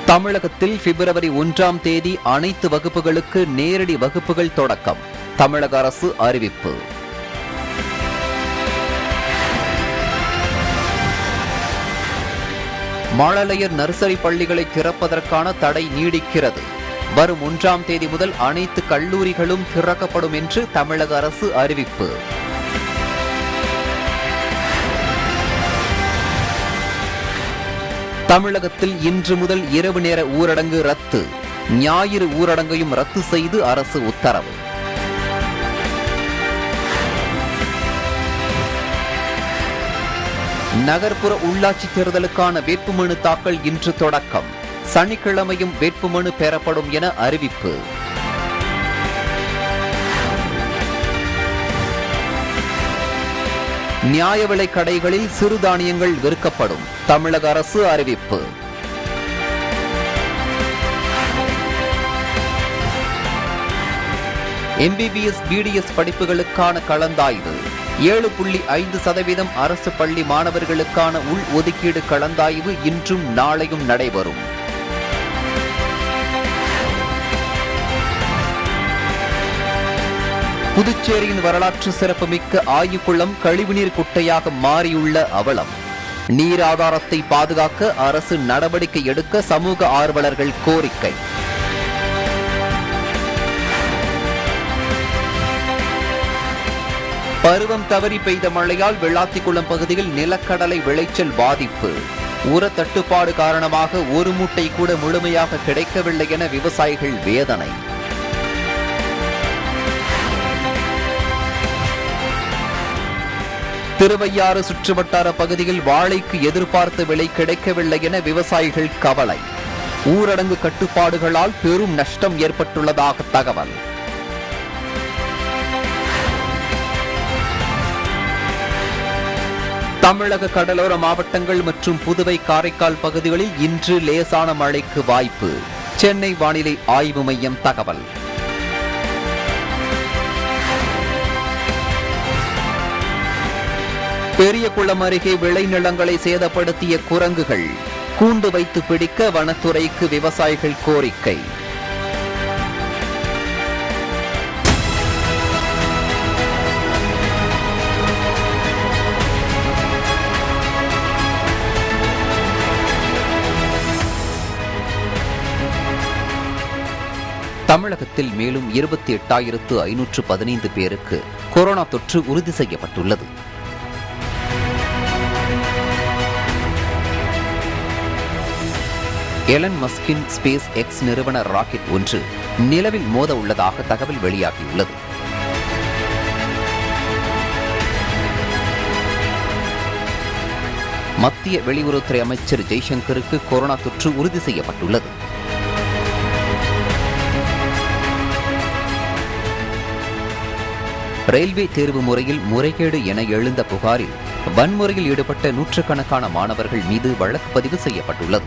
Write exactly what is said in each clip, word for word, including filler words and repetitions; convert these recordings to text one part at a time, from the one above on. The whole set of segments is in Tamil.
தமிழகத்தில் பிப்ரவரி ஒன்றாம் தேதி அனைத்து வகுப்புகளுக்கு நேரடி வகுப்புகள் தொடக்கம். தமிழக அரசு அறிவிப்பு. மழலையர் நர்சரி பள்ளிகளை திறப்பதற்கான தடை நீடிக்கிறது. வரும் ஒன்றாம் தேதி முதல் அனைத்து கல்லூரிகளும் திறக்கப்படும் என்று தமிழக அரசு அறிவிப்பு. தமிழகத்தில் இன்று முதல் இரவு நேர ஊரடங்கு ரத்து. ஞாயிறு ஊரடங்கையும் ரத்து செய்து அரசு உத்தரவு. நகர்ப்புற உள்ளாட்சி தேர்தலுக்கான வேட்புமனு தாக்கல் இன்று தொடக்கம். சனிக்கிழமையும் வேட்புமனு பெறப்படும் என அறிவிப்பு. நியாய விலை கடைகளில் சிறுதானியங்கள் விற்கப்படும். தமிழக அரசு அறிவிப்பு. எம்பிபிஎஸ் பிடிஎஸ் படிப்புகளுக்கான கலந்தாய்வு. ஏழு புள்ளி ஐந்து சதவீதம் அரசு பள்ளி மாணவர்களுக்கான உள் ஒதுக்கீடு கலந்தாய்வு இன்றும் நாளையும் நடைபெறும். புதுச்சேரியின் வரலாற்று சிறப்புமிக்க ஆயுக்குளம் கழிவுநீர் குட்டையாக மாறியுள்ள அவலம். நீர் ஆதாரத்தை பாதுகாக்க அரசு நடவடிக்கை எடுக்க சமூக ஆர்வலர்கள் கோரிக்கை. பருவம் தவறி பெய்த மழையால் வெள்ளாத்திக்குளம் பகுதியில் நிலக்கடலை விளைச்சல் பாதிப்பு. உர தட்டுப்பாடு காரணமாக ஒரு மூட்டை கூட முழுமையாக கிடைக்கவில்லை என விவசாயிகள் வேதனை. திருவையாறு சுற்றுவட்டார பகுதியில் வாழைக்கு எதிர்பார்த்த விலை கிடைக்கவில்லை என விவசாயிகள் கவலை. ஊரடங்கு கட்டுப்பாடுகளால் பெரும் நஷ்டம் ஏற்பட்டுள்ளதாக தகவல். தமிழக கடலோர மாவட்டங்கள் மற்றும் புதுவை காரைக்கால் பகுதிகளில் இன்று லேசான மழைக்கு வாய்ப்பு. சென்னை வானிலை ஆய்வு மையம் தகவல். பெரியகுளம் அருகே விளைநிலங்களை சேதப்படுத்திய குரங்குகள். கூண்டு வைத்து பிடிக்க வனத்துறைக்கு விவசாயிகள் கோரிக்கை. தமிழகத்தில் மேலும் இருபத்தி எட்டாயிரத்து ஐநூற்று பதினைந்து பேருக்கு கொரோனா தொற்று உறுதி செய்யப்பட்டுள்ளது. எலன் மஸ்கின் ஸ்பேஸ் எக்ஸ் நிறுவன ராக்கெட் ஒன்று நிலவில் மோத உள்ளதாக தகவல் வெளியாகியுள்ளது. மத்திய வெளியுறவுத்துறை அமைச்சர் ஜெய்சங்கருக்கு கொரோனா தொற்று உறுதி செய்யப்பட்டுள்ளது. ரயில்வே தேர்வு முறையில் முறைகேடு என எழுந்த புகாரில் வன்முறையில் ஈடுபட்ட நூற்றுக்கணக்கான மாணவர்கள் மீது வழக்கு பதிவு செய்யப்பட்டுள்ளது.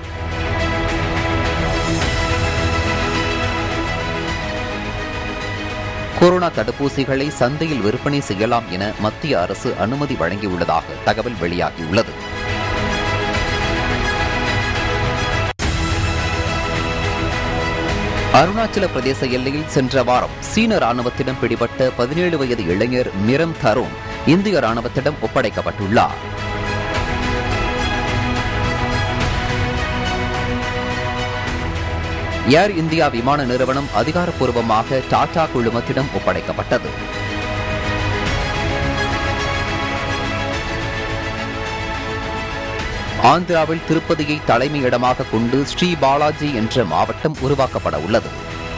கொரோனா தடுப்பூசிகளை சந்தையில் விற்பனை செய்யலாம் என மத்திய அரசு அனுமதி வழங்கியுள்ளதாக தகவல் வெளியாகியுள்ளது. அருணாச்சல பிரதேச எல்லையில் சென்ற வாரம் சீன ராணுவத்திடம் பிடிபட்ட பதினேழு வயது இளைஞர் மிரம் தரோங் இந்திய ராணுவத்திடம் ஒப்படைக்கப்பட்டுள்ளார். ஏர் இந்தியா விமான நிறுவனம் அதிகாரப்பூர்வமாக டாடா குழுமத்திடம் ஒப்படைக்கப்பட்டது. ஆந்திராவில் திருப்பதியை தலைமையிடமாக கொண்டு ஸ்ரீ பாலாஜி என்ற மாவட்டம் உருவாக்கப்பட உள்ளது.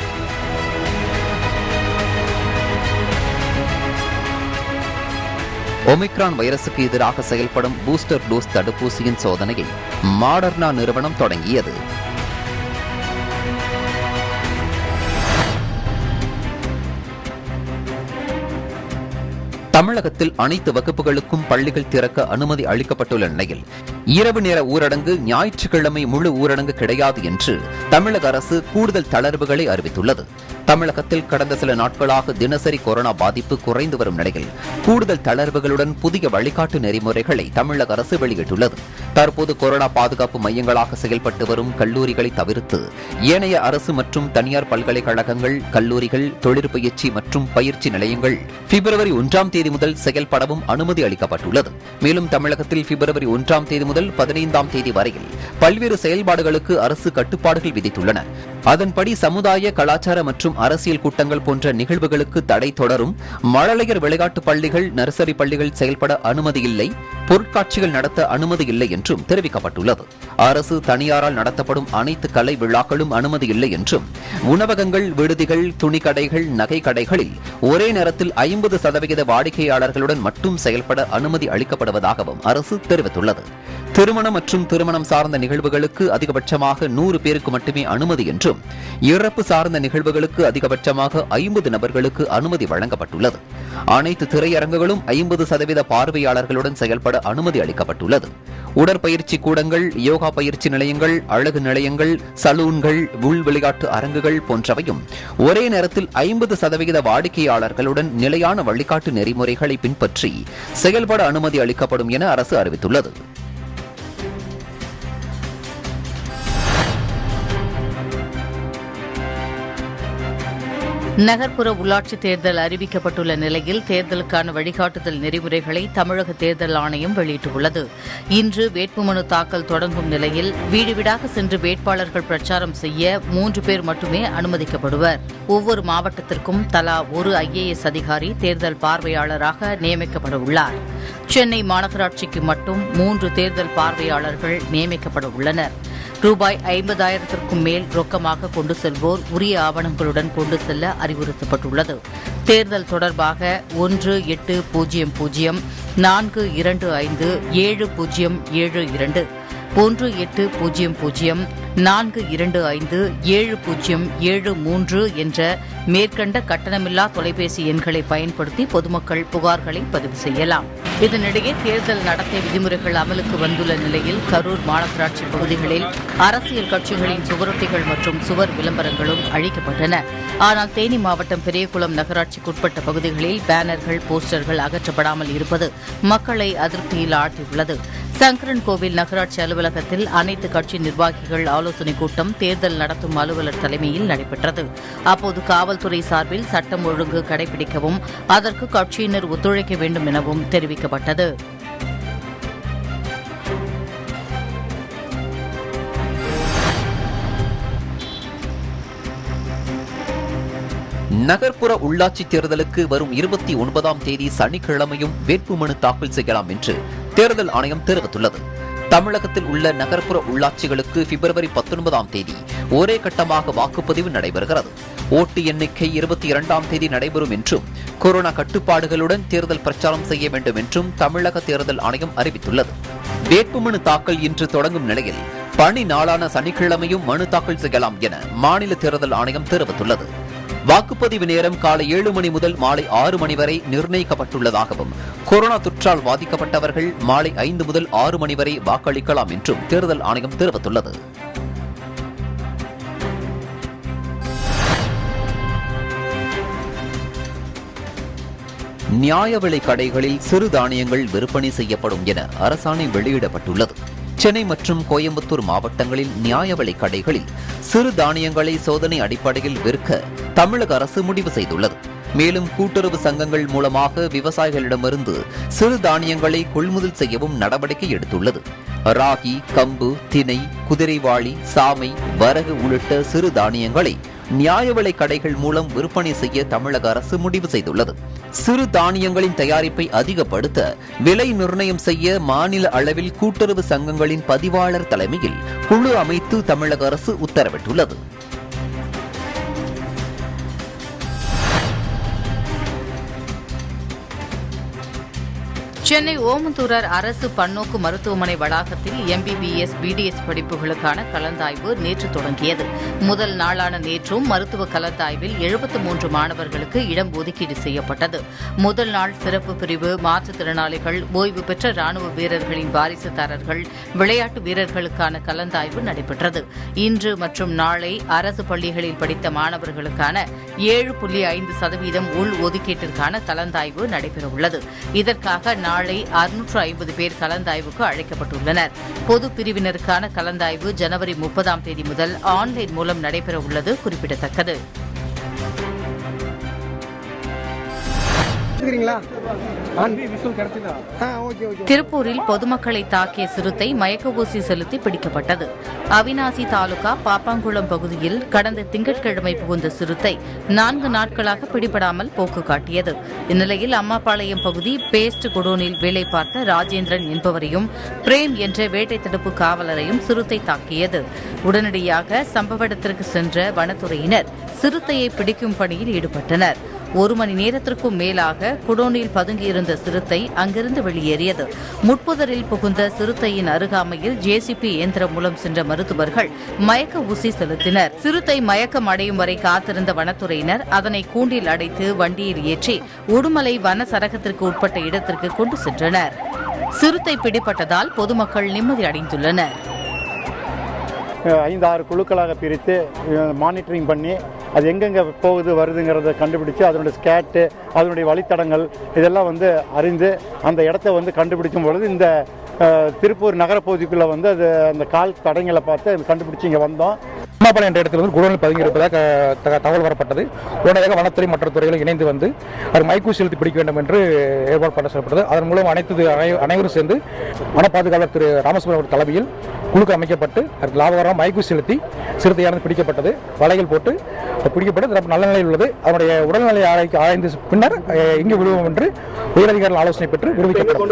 ஒமிக்ரான் வைரசுக்கு எதிராக செயல்படும் பூஸ்டர் டோஸ் தடுப்பூசியின் சோதனையை மாடர்னா நிறுவனம் தொடங்கியது. தமிழகத்தில் அனைத்து வகுப்புகளுக்கும் பள்ளிகள் திறக்க அனுமதி அளிக்கப்பட்டுள்ள நிலையில் இரவு நேர ஊரடங்கு, ஞாயிற்றுக்கிழமை முழு ஊரடங்கு கிடையாது என்று தமிழக அரசு கூடுதல் தளர்வுகளை அறிவித்துள்ளது. தமிழகத்தில் கடந்த சில நாட்களாக தினசரி கொரோனா பாதிப்பு குறைந்து வரும் நிலையில் கூடுதல் தளர்வுகளுடன் புதிய வழிகாட்டு நெறிமுறைகளை தமிழக அரசு வெளியிட்டுள்ளது. தற்போது கொரோனா பாதுகாப்பு மையங்களாக செயல்பட்டு வரும் கல்லூரிகளை தவிர்த்து ஏனைய அரசு மற்றும் தனியார் பல்கலைக்கழகங்கள், கல்லூரிகள், தொழிற்பயிற்சி மற்றும் பயிற்சி நிலையங்கள் பிப்ரவரி ஒன்றாம் தேதி முதல் செயல்படவும் அனுமதி அளிக்கப்பட்டுள்ளது. மேலும் தமிழகத்தில் பிப்ரவரி ஒன்றாம் தேதி முதல் பதினைந்தாம் தேதி வரையில் பல்வேறு செயல்பாடுகளுக்கு அரசு கட்டுப்பாடுகள் விதித்துள்ளன. அதன்படி சமுதாய, கலாச்சார மற்றும் அரசியல் கூட்டங்கள் போன்ற நிகழ்வுகளுக்கு தடை தொடரும். மழலையர் விளையாட்டு பள்ளிகள், நர்சரி பள்ளிகள் செயல்பட அனுமதி இல்லை. பொருட்காட்சிகள் நடத்த அனுமதி இல்லை என்றும் தெரிவிக்கப்பட்டுள்ளது. அரசு, தனியாரால் நடத்தப்படும் அனைத்து கலை விழாக்களும் அனுமதி இல்லை என்றும், உணவகங்கள், விடுதிகள், துணிக்கடைகள், நகை கடைகளில் ஒரே நேரத்தில் ஐம்பது சதவிகித வாடிக்கையாளர்களுடன் மட்டும் செயல்பட அனுமதி அளிக்கப்படுவதாகவும் அரசு தெரிவித்துள்ளது. திருமணம் மற்றும் திருமணம் சார்ந்த நிகழ்வுகளுக்கு அதிகபட்சமாக நூறு பேருக்கு மட்டுமே அனுமதி என்றும், இறப்பு சார்ந்த நிகழ்வுகளுக்கு அதிகபட்சமாக ஐம்பது நபர்களுக்கு அனுமதி வழங்கப்பட்டுள்ளது. அனைத்து திரையரங்குகளும் ஐம்பது சதவீத பார்வையாளர்களுடன் செயல்பட அனுமதி அளிக்கப்பட்டுள்ளது. உடற்பயிற்சி கூடங்கள், யோகா பயிற்சி நிலையங்கள், அழகு நிலையங்கள், சலூன்கள், உள் விளையாட்டு அரங்குகள் போன்றவையும் ஒரே நேரத்தில் ஐம்பது சதவிகித வாடிக்கையாளர்களுடன் நிலையான வழிகாட்டு நெறிமுறைகளை பின்பற்றி செயல்பட அனுமதி அளிக்கப்படும் என அரசு அறிவித்துள்ளது. நகர்ப்புற உள்ளாட்சித் தேர்தல் அறிவிக்கப்பட்டுள்ள நிலையில் தேர்தலுக்கான வழிகாட்டுதல் நெறிமுறைகளை தமிழக தேர்தல் ஆணையம் வெளியிட்டுள்ளது. இன்று வேட்புமனு தாக்கல் தொடங்கும் நிலையில் வீடு வீடாக சென்று வேட்பாளர்கள் பிரச்சாரம் செய்ய மூன்று பேர் மட்டுமே அனுமதிக்கப்படுவர். ஒவ்வொரு மாவட்டத்திற்கும் தலா ஒரு ஐ ஏ எஸ் அதிகாரி தேர்தல் பார்வையாளராக நியமிக்கப்பட உள்ளார். சென்னை மாநகராட்சிக்கு மட்டும் மூன்று தேர்தல் பார்வையாளர்கள் நியமிக்கப்பட உள்ளனர். ரூபாய் ஐம்பதாயிரத்திற்கும் மேல் ரொக்கமாக கொண்டு செல்வோர் உரிய ஆவணங்களுடன் கொண்டு செல்ல அறிவுறுத்தப்பட்டுள்ளது. தேர்தல் தொடர்பாக ஒன்று எட்டு பூஜ்ஜியம் பூஜ்ஜியம் நான்கு இரண்டு ஐந்து ஏழு பூஜ்ஜியம் ஏழு இரண்டு ஒன்று எட்டு பூஜ்ஜியம் பூஜ்ஜியம் நான்கு இரண்டு ஐந்து ஏழு பூஜ்ஜியம் ஏழு மூன்று என்ற மேற்கண்ட கட்டணமில்லா தொலைபேசி எண்களை பயன்படுத்தி பொதுமக்கள் புகார்களை பதிவு செய்யலாம். இதனிடையே தேர்தல் நடத்தை விதிமுறைகள் அமலுக்கு வந்துள்ள நிலையில் கரூர் மாநகராட்சி பகுதிகளில் அரசியல் கட்சிகளின் சுவரொட்டிகள் மற்றும் சுவர் விளம்பரங்களும் அழிக்கப்பட்டன. ஆனால் தேனி மாவட்டம் பெரியகுளம் நகராட்சிக்குட்பட்ட பகுதிகளில் பேனர்கள், போஸ்டர்கள் அகற்றப்படாமல் இருப்பது மக்களை அதிருப்தியில் ஆழ்த்தியுள்ளது. சங்கரன் கோவில் நகராட்சி அலுவலகத்தில் அனைத்து கட்சி நிர்வாகிகள் ஆலோசனைக் கூட்டம் தேர்தல் நடத்தும் அலுவலர் தலைமையில் நடைபெற்றது. அப்போது காவல்துறை சார்பில் சட்டம் ஒழுங்கு கடைபிடிக்கவும் அதற்கு கட்சியினர் ஒத்துழைக்க வேண்டும் எனவும் தெரிவிக்கப்பட்டது. நகர்ப்புற உள்ளாட்சித் தேர்தலுக்கு வரும் இருபத்தி ஒன்பதாம் தேதி சனிக்கிழமையும் வேட்புமனு தாக்கல் செய்யலாம் என்று தேர்தல் ஆணையம் தெரிவித்துள்ளது. தமிழகத்தில் உள்ள நகர்ப்புற உள்ளாட்சிகளுக்கு பிப்ரவரி பத்தொன்பதாம் தேதி ஒரே கட்டமாக வாக்குப்பதிவு நடைபெறுகிறது. ஓட்டு எண்ணிக்கை இருபத்தி இரண்டாம் தேதி நடைபெறும் என்றும், கொரோனா கட்டுப்பாடுகளுடன் தேர்தல் பிரச்சாரம் செய்ய வேண்டும் என்றும் தமிழக தேர்தல் ஆணையம் அறிவித்துள்ளது. வேட்புமனு தாக்கல் இன்று தொடங்கும் நிலையில் பணி நாளான சனிக்கிழமையும் மனு தாக்கல் செய்யலாம் என மாநில தேர்தல் ஆணையம் தெரிவித்துள்ளது. வாக்குப்பதிவு நேரம் காலை ஏழு மணி முதல் மாலை ஆறு மணி வரை நிர்ணயிக்கப்பட்டுள்ளதாகவும், கொரோனா தொற்றால் பாதிக்கப்பட்டவர்கள் மாலை ஐந்து முதல் ஆறு மணி வரை வாக்களிக்கலாம் என்றும் தேர்தல் ஆணையம் தெரிவித்துள்ளது. நியாய விலை கடைகளில் சிறு தானியங்கள் விற்பனை செய்யப்படும் என அரசாணை வெளியிடப்பட்டுள்ளது. சென்னை மற்றும் கோயம்புத்தூர் மாவட்டங்களில் நியாய விலை கடைகளில் சிறு தானியங்களை சோதனை அடிப்படையில் விற்க தமிழக அரசு முடிவு செய்துள்ளது. மேலும் கூட்டுறவு சங்கங்கள் மூலமாக விவசாயிகளிடமிருந்து சிறு தானியங்களை கொள்முதல் செய்யவும் நடவடிக்கை எடுத்துள்ளது. ராகி, கம்பு, திணை, குதிரைவாளி, சாமை, வரகு உள்ளிட்ட சிறு தானியங்களை நியாய விலை கடைகள் மூலம் விற்பனை செய்ய தமிழக அரசு முடிவு செய்துள்ளது. சிறு தானியங்களின் தயாரிப்பை அதிகப்படுத்த விலை நிர்ணயம் செய்ய மாநில அளவில் கூட்டுறவு சங்கங்களின் பதிவாளர் தலைமையில் குழு அமைத்து தமிழக அரசு உத்தரவிட்டுள்ளது. சென்னை ஓமந்தூரார் அரசு பன்னோக்கு மருத்துவமனை வளாகத்தில் எம்பிபிஎஸ் பிடிஎஸ் படிப்புகளுக்கான கலந்தாய்வு நேற்று தொடங்கியது. முதல் நாளான நேற்றும் மருத்துவ கலந்தாய்வில் எழுபத்து மூன்று மாணவர்களுக்கு இடம் ஒதுக்கீடு செய்யப்பட்டது. முதல் நாள் சிறப்பு பிரிவு மாற்றுத்திறனாளிகள், ஓய்வு பெற்ற ராணுவ வீரர்களின் வாரிசுதாரர்கள், விளையாட்டு வீரர்களுக்கான கலந்தாய்வு நடைபெற்றது. இன்று மற்றும் நாளை அரசு பள்ளிகளில் படித்த மாணவர்களுக்கான ஏழு புள்ளி ஐந்து சதவீதம் உள் ஒதுக்கீட்டிற்கான கலந்தாய்வு நடைபெறவுள்ளது. இதற்காக நாளை அறுநூற்று ஐம்பது பேர் கலந்தாய்வுக்கு அழைக்கப்பட்டுள்ளனர். பொது பிரிவினருக்கான கலந்தாய்வு ஜனவரி முப்பதாம் தேதி முதல் ஆன்லைன் மூலம் நடைபெறவுள்ளது குறிப்பிடத்தக்கது. திருப்பூரில் பொதுமக்களை தாக்கிய சிறுத்தை மயக்க ஊசி செலுத்தி பிடிக்கப்பட்டது. அவிநாசி தாலுகா பாப்பாங்குளம் பகுதியில் கடந்த திங்கட்கிழமை புகுந்த சிறுத்தை நான்கு நாட்களாக பிடிபடாமல் போக்கு காட்டியது. இந்நிலையில் அம்மாபாளையம் பகுதி பேஸ்ட் குடோனில் வேலை பார்த்த ராஜேந்திரன் என்பவரையும் பிரேம் என்ற வேட்டை தடுப்பு காவலரையும் சிறுத்தை தாக்கியது. உடனடியாக சம்பவ இடத்திற்கு சென்ற வனத்துறையினர் சிறுத்தையை பிடிக்கும் பணியில் ஈடுபட்டனர். ஒரு மணி நேரத்திற்கும் மேலாக குடோனில் பதுங்கியிருந்த சிறுத்தை அங்கிருந்து வெளியேறியது. முட்புதரில் புகுந்த சிறுத்தையின் அருகாமையில் ஜேசிபி இயந்திரம் மூலம் சென்ற மருத்துவர்கள் மயக்க ஊசி செலுத்தினர். சிறுத்தை மயக்கம் அடையும் வரை காத்திருந்த வனத்துறையினர் அதனை கூண்டில் அடைத்து வண்டியில் ஏற்றி உடுமலை வன சரகத்திற்கு உட்பட்ட இடத்திற்கு கொண்டு சென்றனர். சிறுத்தை பிடிபட்டதால் பொதுமக்கள் நிம்மதி அடைந்துள்ளனர். ஐந்து ஆறு குழுக்களாக பிரித்து மானிட்டரிங் பண்ணி அது எங்கெங்கே போகுது வருதுங்கிறத கண்டுபிடிச்சு அதனுடைய ஸ்கேட்டு, அதனுடைய வழித்தடங்கள் இதெல்லாம் வந்து அறிந்து அந்த இடத்த வந்து கண்டுபிடிக்கும் பொழுது இந்த திருப்பூர் நகரப்பகுதிக்குள்ளே வந்து அது அந்த கால் தடங்களை பார்த்து அது கண்டுபிடிச்சி இங்கே வந்தோம். அம்மாபாளையம் என்ற இடத்தில் வந்து குடோனில் பதுங்கி இருப்பதாக தகவல் வரப்பட்டது. உடனடியாக வனத்துறை மற்ற துறைகளும் இணைந்து வந்து அது மைக்கூ செலுத்தி பிடிக்க வேண்டும் என்று ஏற்பாடு பண்ண சொல்லப்பட்டது. அதன் மூலம் அனைத்து அனைவரும் சேர்ந்து வன பாதுகாவலர் திரு ராமசுப்ரமணியன் தலைமையில் குழுக்கள் அமைக்கப்பட்டு அதற்கு லாபகரமாக மைக்கூ செலுத்தி சிறுத்தையானது பிடிக்கப்பட்டது. வலைகள் போட்டு பிடிக்கப்பட்டு நல்ல நிலையில் உள்ளது. அதனுடைய உடல்நிலை ஆய்ந்து பின்னர் இங்கு விடுவோம் என்று உயரதிகாரிகள் ஆலோசனை பெற்று விடுவிக்கப்பட்டது.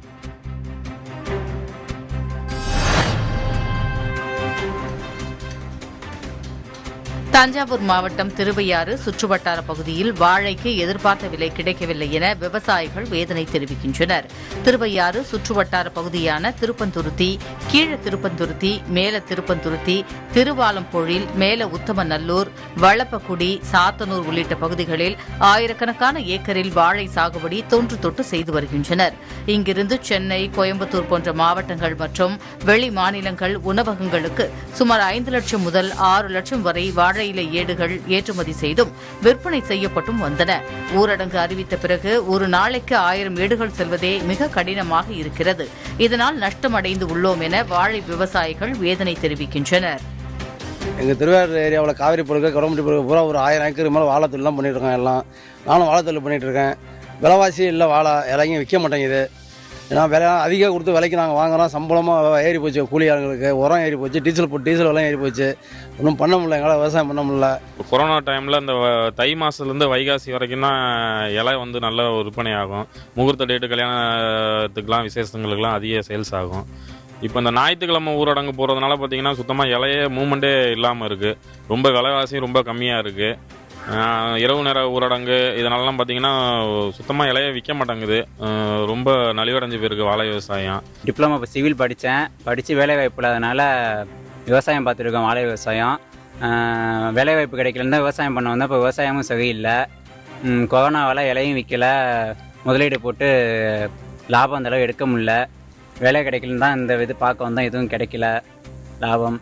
தஞ்சாவூர் மாவட்டம் திருவையாறு சுற்றுவட்டார பகுதியில் வாழைக்கு எதிர்பார்த்த விலை கிடைக்கவில்லை என விவசாயிகள் வேதனை தெரிவிக்கின்றனர். திருவையாறு சுற்றுவட்டார பகுதியான திருப்பந்துருத்தி, கீழ திருப்பந்துருத்தி, மேல திருப்பந்துருத்தி, திருவாலம்பொழில், மேல உத்தமநல்லூர், வளப்பக்குடி, சாத்தனூர் உள்ளிட்ட பகுதிகளில் ஆயிரக்கணக்கான ஏக்கரில் வாழை சாகுபடி தொன்று தொட்டு செய்து வருகின்றனர். இங்கிருந்து சென்னை, கோயம்புத்தூர் போன்ற மாவட்டங்கள் மற்றும் வெளி மாநிலங்கள் உணவகங்களுக்கு சுமார் ஐந்து லட்சம் முதல் ஆறு லட்சம் வரை வாழை ஏடுகள் ஏற்றுமதி செய்தும் விற்பனை செய்யப்பட்டும் வந்தன. ஊரடங்கு அறிவித்த பிறகு ஒரு நாளைக்கு ஆயிரம் ஏடுகள் செல்வதே மிக கடினமாக இருக்கிறது. இதனால் நஷ்டமடைந்து உள்ளோம் என வாழை விவசாயிகள் வேதனை தெரிவிக்கின்றனர். எங்க திருவாரூர் ஏரியாவில் காவிரி பொருட்கள் கடம்பட்டி பொருட்கள் பூரா ஒரு ஆயிரம் ஏக்கர் மேலே வாழை தொழில் தான் பண்ணிட்டு இருக்கேன். எல்லாம் நானும் வாழை தொழில் பண்ணிட்டு இருக்கேன். விலைவாசி இல்லை, வாழை இலையும் விற்க மாட்டேங்குது. ஏன்னா விலை அதிகம் கொடுத்து விலைக்கு நாங்கள் வாங்குறோம். சம்பளமாக ஏறி போச்சு, கூலி ஆளுங்களுக்கு உரம் ஏறி போச்சு, டீசல் போட்டு டீசல் விலையும் ஏறி போச்சு. ஒன்றும் பண்ண முடியல, எங்களால் விவசாயம் பண்ண முடியல. கொரோனா டைமில் இந்த தை மாதத்துலேருந்து வைகாசி வரைக்கும் தான் இலை வந்து நல்ல விற்பனை ஆகும். முகூர்த்த டேட்டு, கல்யாணத்துக்கெலாம், விசேஷங்களுக்கெல்லாம் அதிக சேல்ஸ் ஆகும். இப்போ இந்த ஞாயிற்றுக்கிழமை ஊரடங்கு போகிறதுனால பார்த்தீங்கன்னா சுத்தமாக இலையே மூமெண்ட்டே இல்லாமல் இருக்குது. ரொம்ப விலைவாசியும் ரொம்ப கம்மியாக இருக்குது. இரவு நேர ஊரடங்கு இதனாலலாம் பார்த்தீங்கன்னா சுத்தமாக இலையை விற்க மாட்டேங்குது. ரொம்ப நலிவடைஞ்சு போயிருக்கு வாழை விவசாயம். டிப்ளமா இப்போ சிவில் படித்தேன். படித்து வேலைவாய்ப்பு இல்லாதனால விவசாயம் பார்த்துருக்கோம். வாழை விவசாயம் வேலைவாய்ப்பு கிடைக்கலன்னு தான் விவசாயம் பண்ண வந்தேன். இப்போ விவசாயமும் சரியில்லை. கொரோனாவால் இலையும் விற்கலை. முதலீடு போட்டு லாபம் அந்தளவு எடுக்க முடியல. வேலை கிடைக்கலன்னு தான் இந்த இது பார்க்க வந்தோம். எதுவும் கிடைக்கல லாபம்.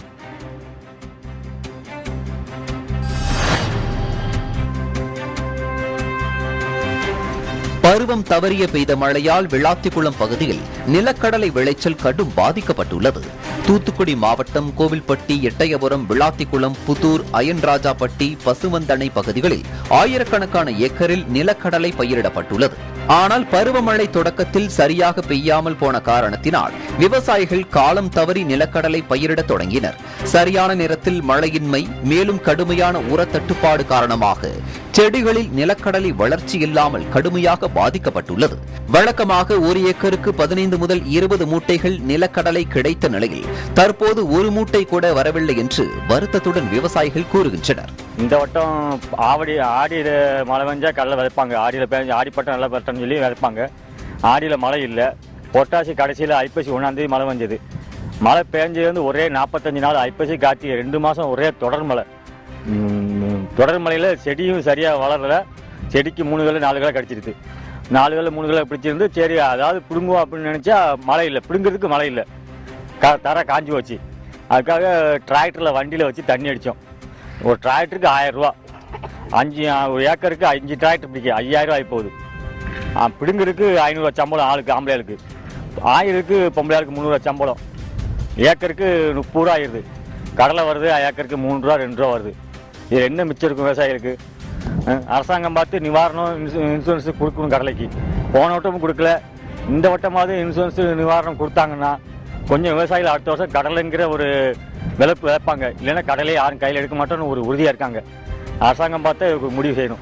பருவம் தவறிய பெய்த மழையால் விளாத்திக்குளம் பகுதியில் நிலக்கடலை விளைச்சல் கடும் பாதிக்கப்பட்டுள்ளது. தூத்துக்குடி மாவட்டம் கோவில்பட்டி, எட்டயபுரம், விளாத்திக்குளம், புதூர், அயன்ராஜாப்பட்டி, பசுவந்தணை பகுதிகளில் ஆயிரக்கணக்கான ஏக்கரில் நிலக்கடலை பயிரிடப்பட்டுள்ளது. ஆனால் பருவமழை தொடக்கத்தில் சரியாக பெய்யாமல் போன காரணத்தினால் விவசாயிகள் காலம் தவறி நிலக்கடலை பயிரிட தொடங்கினர். சரியான நேரத்தில் மழையின்மை, மேலும் கடுமையான உரத்தட்டுப்பாடு காரணமாக செடிகளில் நிலக்கடலை வளர்ச்சி இல்லாமல் கடுமையாக பாதிக்கப்பட்டுள்ளது. வழக்கமாக ஒரு ஏக்கருக்கு பதினைந்து முதல் இருபது மூட்டைகள் நிலக்கடலை கிடைத்த நிலையில் தற்போது ஒரு மூட்டை கூட வரவில்லை என்று வருத்தத்துடன் விவசாயிகள் கூறுகின்றனர். இந்த வட்டம் ஆவடி ஆடி மழை பெஞ்சா கடலை விதைப்பாங்க. ஆடியில் பெஞ்சு ஆடிப்பட்டம் நல்லா பட்டம்னு சொல்லி விதைப்பாங்க. ஆடியில் மழை இல்லை. பொட்டாசி கடைசியில் ஐப்பசி ஒன்றாந்தேதி மழை வந்தது. மழை பெஞ்சது வந்து ஒரே நாற்பத்தஞ்சு நாள் ஐப்பசி கார்த்திகை ரெண்டு மாதம் ஒரே தொடர் மழை. தொடர் மழையில் செடியும் சரியாக வளரல. செடிக்கு மூணு கிலோ நாலு கிலோ கிடச்சிருது. நாலு கிலோ மூணு கிலோ பிடிச்சிருந்து சரி அதாவது பிடுங்குவோம் அப்படின்னு நினச்சா மழை இல்லை. பிடுங்கிறதுக்கு மழை இல்லை. க தர காஞ்சி போச்சு. அதுக்காக டிராக்டரில் வண்டியில் வச்சு தண்ணி அடித்தோம். ஒரு டிராக்டருக்கு ஆயிரரூவா. அஞ்சு ஒரு ஏக்கருக்கு அஞ்சு டிராக்டர் பிடிக்க ஐயாயிரம் ஆகி போகுது. பிடுங்கிறதுக்கு ஐநூறுரூவா சம்பளம் ஆளுக்கு ஆம்பளையாளுக்கு. ஆயிரத்துக்கு பொம்பளையாளுக்கு முந்நூறுரூவா சம்பளம். ஏக்கருக்கு முப்பது ரூபா ஆயிடுது. கடலை வருது ஏக்கருக்கு மூணு ரூபா ரெண்டு ரூபா வருது. இது என்ன மிச்சம் இருக்கும் விவசாயிகளுக்கு? அரசாங்கம் பார்த்து நிவாரணம் இன்சூரன்ஸ் கொடுக்கணும் கடலைக்கு. போன வட்டமும் கொடுக்கல. இந்த வட்டமாவது இன்சூரன்ஸ் நிவாரணம் கொடுத்தாங்கன்னா கொஞ்சம் விவசாயிகள் அடுத்த வருஷம் கடலைங்கிற ஒரு விளப்பு விளைப்பாங்க. இல்லைன்னா கடலையே யாரும் கையில் எடுக்க மாட்டோம்னு ஒரு உறுதியாக இருக்காங்க. அரசாங்கம் பார்த்து முடிவு செய்யணும்.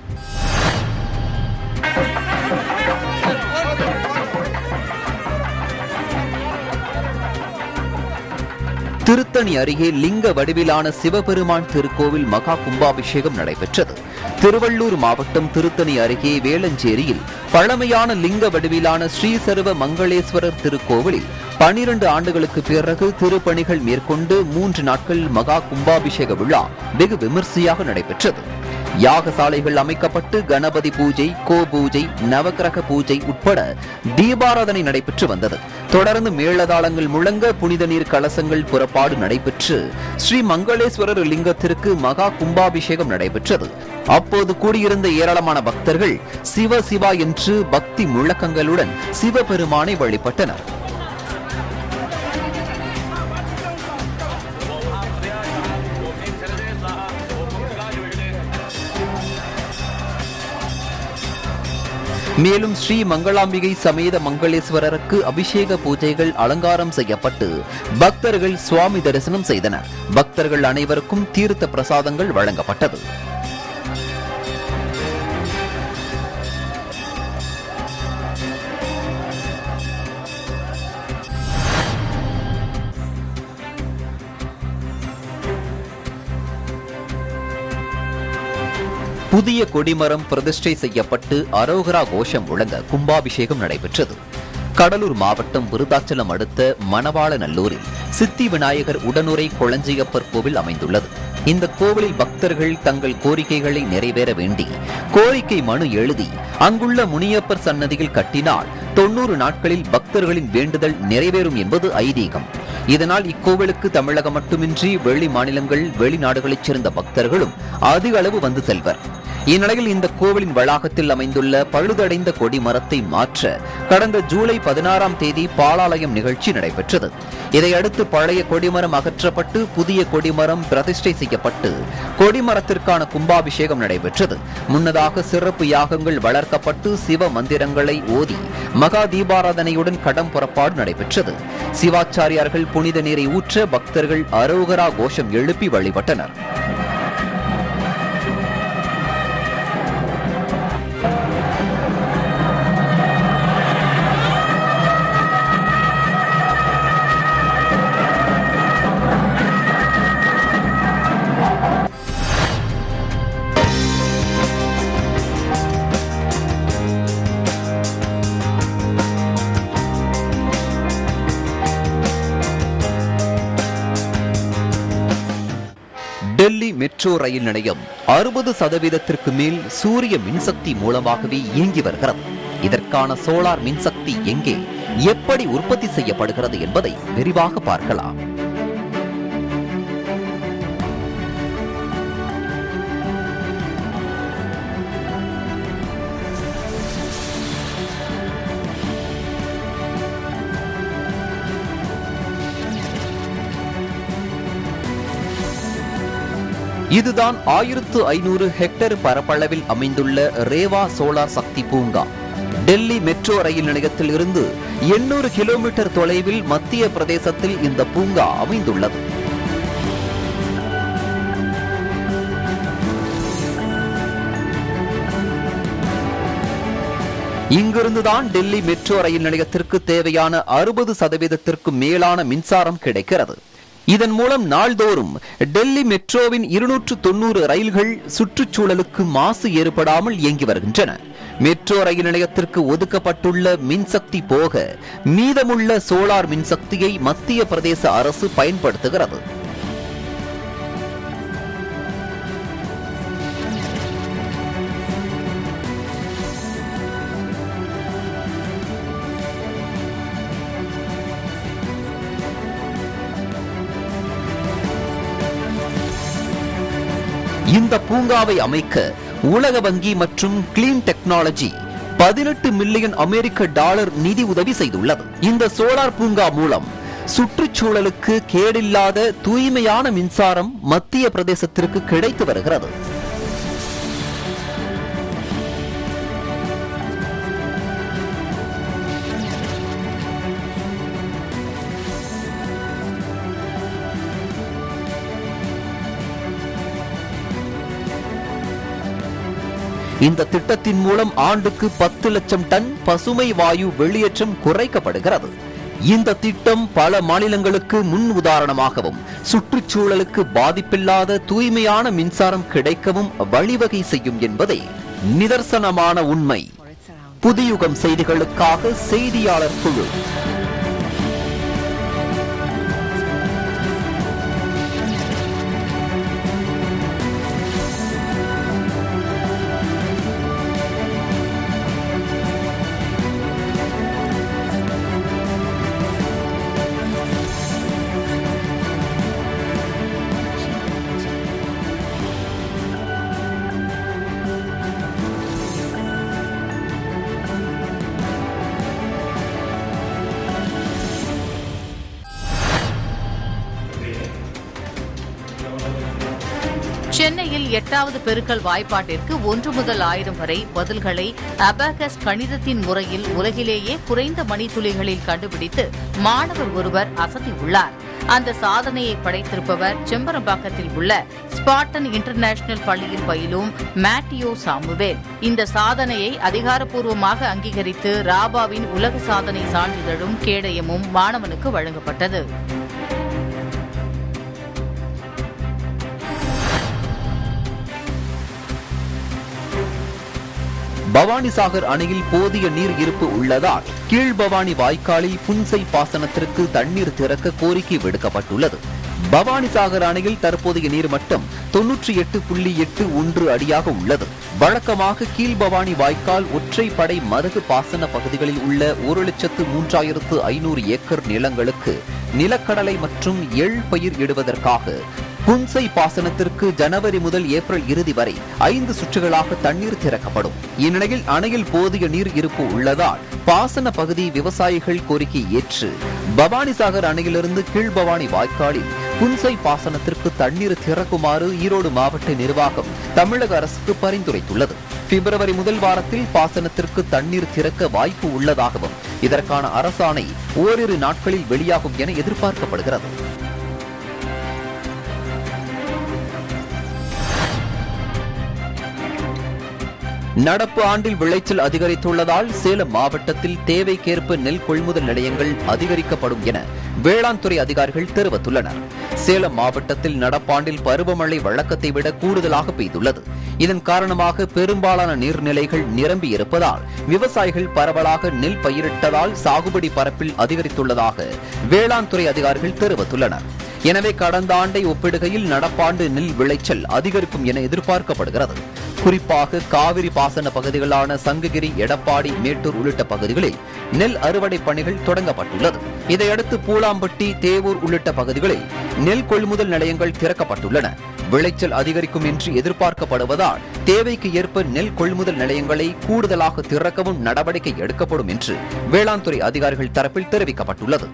திருத்தணி அருகே லிங்க வடிவிலான சிவபெருமான் திருக்கோவில் மகா கும்பாபிஷேகம் நடைபெற்றது. திருவள்ளூர் மாவட்டம் திருத்தணி அருகே வேளஞ்சேரியில் பழமையான லிங்க வடிவிலான ஸ்ரீசர்வ மங்களேஸ்வரர் திருக்கோவிலில் பனிரண்டு ஆண்டுகளுக்கு பிறகு திருப்பணிகள் மேற்கொண்டு மூன்று நாட்கள் மகா கும்பாபிஷேக விழா வெகு விமர்சையாக நடைபெற்றது. யாகசாலைகள் அமைக்கப்பட்டு கணபதி பூஜை, கோ பூஜை, நவக்கிரக பூஜை உட்பட தீபாராதனை நடைபெற்று வந்தது. தொடர்ந்து மேளதாளங்கள் முழங்க புனித நீர் கலசங்கள் புறப்பாடு நடைபெற்று ஸ்ரீ மங்களேஸ்வரர் லிங்கத்திற்கு மகா கும்பாபிஷேகம் நடைபெற்றது. அப்போது கூடியிருந்த ஏராளமான பக்தர்கள் சிவ சிவா என்று பக்தி முழக்கங்களுடன் சிவபெருமானை வழிபட்டனர். மேலும் ஸ்ரீ மங்களாம்பிகை சமேத மங்களேஸ்வரருக்கு அபிஷேக பூஜைகள் அலங்காரம் செய்யப்பட்டு பக்தர்கள் சுவாமி தரிசனம் செய்தனர். பக்தர்கள் அனைவருக்கும் தீர்த்த பிரசாதங்கள் வழங்கப்பட்டது. புதிய கொடிமரம் பிரதிஷ்டை செய்யப்பட்டு அரோகரா கோஷம் முழங்க கும்பாபிஷேகம் நடைபெற்றது. கடலூர் மாவட்டம் விருதாச்சலம் அடுத்த மணவாளநல்லூரில் சித்தி விநாயகர் உடனுரை கொளஞ்சியப்பர் கோவில் அமைந்துள்ளது. இந்த கோவிலில் பக்தர்கள் தங்கள் கோரிக்கைகளை நிறைவேற வேண்டி கோரிக்கை மனு எழுதி அங்குள்ள முனியப்பர் சன்னதியில் கட்டினால் தொன்னூறு நாட்களில் பக்தர்களின் வேண்டுதல் நிறைவேறும் என்பது ஐதீகம். இதனால் இக்கோவிலுக்கு தமிழகம் மட்டுமின்றி வெளி மாநிலங்கள், வெளிநாடுகளைச் சேர்ந்த பக்தர்களும் அதிக அளவு வந்து செல்வர். இந்நிலையில் இந்த கோவிலின் வளாகத்தில் அமைந்துள்ள பழுதடைந்த கொடிமரத்தை மாற்ற கடந்த ஜூலை பதினாறாம் தேதி பாலாலயம் நிகழ்ச்சி நடைபெற்றது. இதையடுத்து பழைய கொடிமரம் அகற்றப்பட்டு புதிய கொடிமரம் பிரதிஷ்டை செய்யப்பட்டு கொடிமரத்திற்கான கும்பாபிஷேகம் நடைபெற்றது. முன்னதாக சிறப்பு யாகங்கள் வளர்க்கப்பட்டு சிவ மந்திரங்களை ஓதி மகா தீபாராதனையுடன் கடம் புறப்பாடு நடைபெற்றது. சிவாச்சாரியார்கள் புனித நீரை ஊற்ற பக்தர்கள் அரோகரா கோஷம் எழுப்பி வழிபட்டனர். டெல்லி மெட்ரோ ரயில் நிலையம் அறுபது சதவீதத்திற்கு மேல் சூரிய மின்சக்தி மூலமாகவே இயங்கி வருகிறது. இதற்கான சோலார் மின்சக்தி எங்கே, எப்படி உற்பத்தி செய்யப்படுகிறது என்பதை விரிவாக பார்க்கலாம். இதுதான் ஆயிரத்து ஐநூறு ஹெக்டேர் பரப்பளவில் அமைந்துள்ள ரேவா சோலார் சக்தி பூங்கா. டெல்லி மெட்ரோ ரயில் நிலையத்தில் இருந்து எண்ணூறு கிலோமீட்டர் தொலைவில் மத்திய பிரதேசத்தில் இந்த பூங்கா அமைந்துள்ளது. இங்கிருந்துதான் டெல்லி மெட்ரோ ரயில் நிலையத்திற்கு தேவையான அறுபது சதவீதத்திற்கு மேலான மின்சாரம் கிடைக்கிறது. இதன் மூலம் நாள்தோறும் டெல்லி மெட்ரோவின் இருநூற்று தொன்னூறு ரயில்கள் சுற்றுச்சூழலுக்கு மாசு ஏற்படாமல் இயங்கி வருகின்றன. மெட்ரோ ரயில் நிலையத்திற்கு ஒதுக்கப்பட்டுள்ள மின்சக்தி போக மீதமுள்ள சோலார் மின்சக்தியை மத்திய பிரதேச அரசு பயன்படுத்துகிறது. இந்த பூங்காவை அமைக்க உலக வங்கி மற்றும் கிளீன் டெக்னாலஜி பதினெட்டு மில்லியன் அமெரிக்க டாலர் நிதி உதவி செய்துள்ளது. இந்த சோலார் பூங்கா மூலம் சுற்றுச்சூழலுக்கு கேடில்லாத தூய்மையான மின்சாரம் மத்திய பிரதேசத்திற்கு கிடைத்து வருகிறது. இந்த திட்டத்தின் மூலம் ஆண்டுக்கு பத்து லட்சம் டன் பசுமை வாயு வெளியேற்றம் குறைக்கப்படுகிறது. இந்த திட்டம் பல மாநிலங்களுக்கு முன் உதாரணமாகவும் சுற்றுச்சூழலுக்கு பாதிப்பில்லாத தூய்மையான மின்சாரம் கிடைக்கவும் வழிவகை செய்யும் என்பதே நிதர்சனமான உண்மை. புதியுகம் செய்திகளுக்காக செய்தியாளர் குழு. சென்னையில் எட்டாவது பெருக்கல் வாய்ப்பாட்டிற்கு ஒன்று முதல் ஆயிரம் வரை பதில்களை அபாகஸ் கணிதத்தின் முறையில் உலகிலேயே குறைந்த மணித்துளிகளில் கண்டுபிடித்து மாணவர் ஒருவர் அசத்தியுள்ளார். அந்த சாதனையை படைத்திருப்பவர் செம்பரம்பாக்கத்தில் உள்ள ஸ்பார்டன் இன்டர்நேஷனல் பள்ளியில் பயிலும் மேட்டியோ சாமுவேல். இந்த சாதனையை அதிகாரப்பூர்வமாக அங்கீகரித்து ராபாவின் உலக சாதனை சான்றிதழும் கேடயமும் மாணவனுக்கு வழங்கப்பட்டது. பவானிசாகர் அணையில் போதிய நீர் இருப்பு உள்ளதால் கீழ்பவானி வாய்க்காலில் புன்சை பாசனத்திற்கு தண்ணீர் திறக்க கோரிக்கை விடுக்கப்பட்டுள்ளது. பவானிசாகர் அணையில் தற்போதைய நீர்மட்டம் தொன்னூற்றி எட்டு புள்ளி எட்டு ஒன்று அடியாக உள்ளது. வழக்கமாக கீழ்பவானி வாய்க்கால் ஒற்றைப்படை மதகு பாசன பகுதிகளில் உள்ள ஒரு லட்சத்து மூன்றாயிரத்து ஐநூறு ஏக்கர் நிலங்களுக்கு நிலக்கடலை மற்றும் எள் பயிர் இடுவதற்காக புன்சை பாசனத்திற்கு ஜனவரி முதல் ஏப்ரல் இறுதி வரை ஐந்து சுற்றுகளாக தண்ணீர் திறக்கப்படும். இந்நிலையில் அணையில் போதிய நீர் இருப்பு உள்ளதால் பாசன பகுதி விவசாயிகள் கோரிக்கை ஏற்று பவானிசாகர் அணையிலிருந்து கீழ்பவானி வாய்க்காலில் புன்சை பாசனத்திற்கு தண்ணீர் திறக்குமாறு ஈரோடு மாவட்ட நிர்வாகம் தமிழக அரசுக்கு பரிந்துரைத்துள்ளது. பிப்ரவரி முதல் வாரத்தில் பாசனத்திற்கு தண்ணீர் திறக்க வாய்ப்பு உள்ளதாகவும் இதற்கான அரசாணை ஓரிரு நாட்களில் வெளியாகும் என எதிர்பார்க்கப்படுகிறது. நடப்பு ஆண்டில் விளைச்சல் அதிகரித்துள்ளதால் சேலம் மாவட்டத்தில் தேவைக்கேற்ப நெல் கொள்முதல் நிலையங்கள் அதிகரிக்கப்படும் என வேளாண் துறை அதிகாரிகள் தெரிவித்துள்ளனர். சேலம் மாவட்டத்தில் நடப்பாண்டில் பருவமழை வழக்கத்தை விட கூடுதலாக பெய்துள்ளது. இதன் காரணமாக பெரும்பாலான நீர்நிலைகள் நிரம்பி இருப்பதால் விவசாயிகள் பரவலாக நெல் பயிரிட்டதால் சாகுபடி பரப்பில் அதிகரித்துள்ளதாக வேளாண் துறை அதிகாரிகள் தெரிவித்துள்ளனர். எனவே கடந்த ஆண்டை ஒப்பிடுகையில் நடப்பாண்டு நெல் விளைச்சல் அதிகரிக்கும் என எதிர்பார்க்கப்படுகிறது. குறிப்பாக காவிரி பாசன பகுதிகளான சங்ககிரி, எடப்பாடி, மேட்டூர் உள்ளிட்ட பகுதிகளில் நெல் அறுவடை பணிகள் தொடங்கப்பட்டுள்ளது. இதையடுத்து பூலாம்பட்டி, தேவூர் உள்ளிட்ட பகுதிகளில் நெல் கொள்முதல் நிலையங்கள் திறக்கப்பட்டுள்ளன. விளைச்சல் அதிகரிக்கும் என்று எதிர்பார்க்கப்படுவதால் தேவைக்கு ஏற்ப நெல் கொள்முதல் நிலையங்களை கூடுதலாக திறக்கவும் நடவடிக்கை எடுக்கப்படும் என்று வேளாண் துறை அதிகாரிகள் தரப்பில் தெரிவிக்கப்பட்டுள்ளது.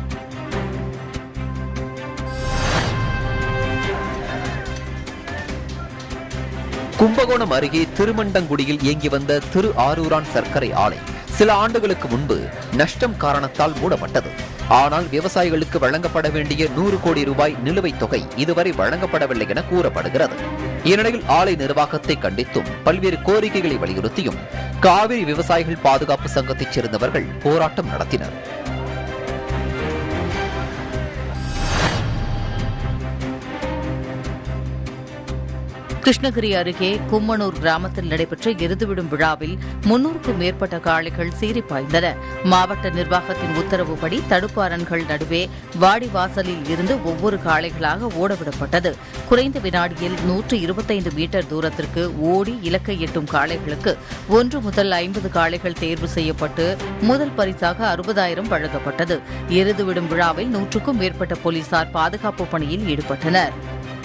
கும்பகோணம் அருகே திருமண்டங்குடியில் இயங்கி வந்த திரு ஆரூரான் சர்க்கரை ஆலை சில ஆண்டுகளுக்கு முன்பு நஷ்டம் காரணத்தால் மூடப்பட்டது. ஆனால் விவசாயிகளுக்கு வழங்கப்பட வேண்டிய நூறு கோடி ரூபாய் நிலுவைத் தொகை இதுவரை வழங்கப்படவில்லை என கூறப்படுகிறது. இந்நிலையில் ஆலை நிர்வாகத்தை கண்டித்தும் பல்வேறு கோரிக்கைகளை வலியுறுத்தியும் காவிரி விவசாயிகள் பாதுகாப்பு சங்கத்தைச் சேர்ந்தவர்கள் போராட்டம் நடத்தினர். கிருஷ்ணகிரி அருகே கும்மனூர் கிராமத்தில் நடைபெற்ற எருதுவிடும் விழாவில் முன்னூறுக்கும் மேற்பட்ட காளைகள் சீறி பாய்ந்தன. மாவட்ட நிர்வாகத்தின் உத்தரவுப்படி தடுப்பு அரண்கள் நடுவே வாடிவாசலில் இருந்து ஒவ்வொரு காளைகளாக ஓடவிடப்பட்டது. குறைந்த வினாடியில் நூற்று இருபத்தைந்து மீட்டர் தூரத்திற்கு ஓடி இலக்கை எட்டும் காளைகளுக்கு ஒன்று முதல் ஐம்பது காளைகள் தேர்வு செய்யப்பட்டு முதல் பரிசாக அறுபதாயிரம் வழங்கப்பட்டது. எருதுவிடும் விழாவில் நூற்றுக்கும் மேற்பட்ட போலீசார் பாதுகாப்பு பணியில் ஈடுபட்டனர்.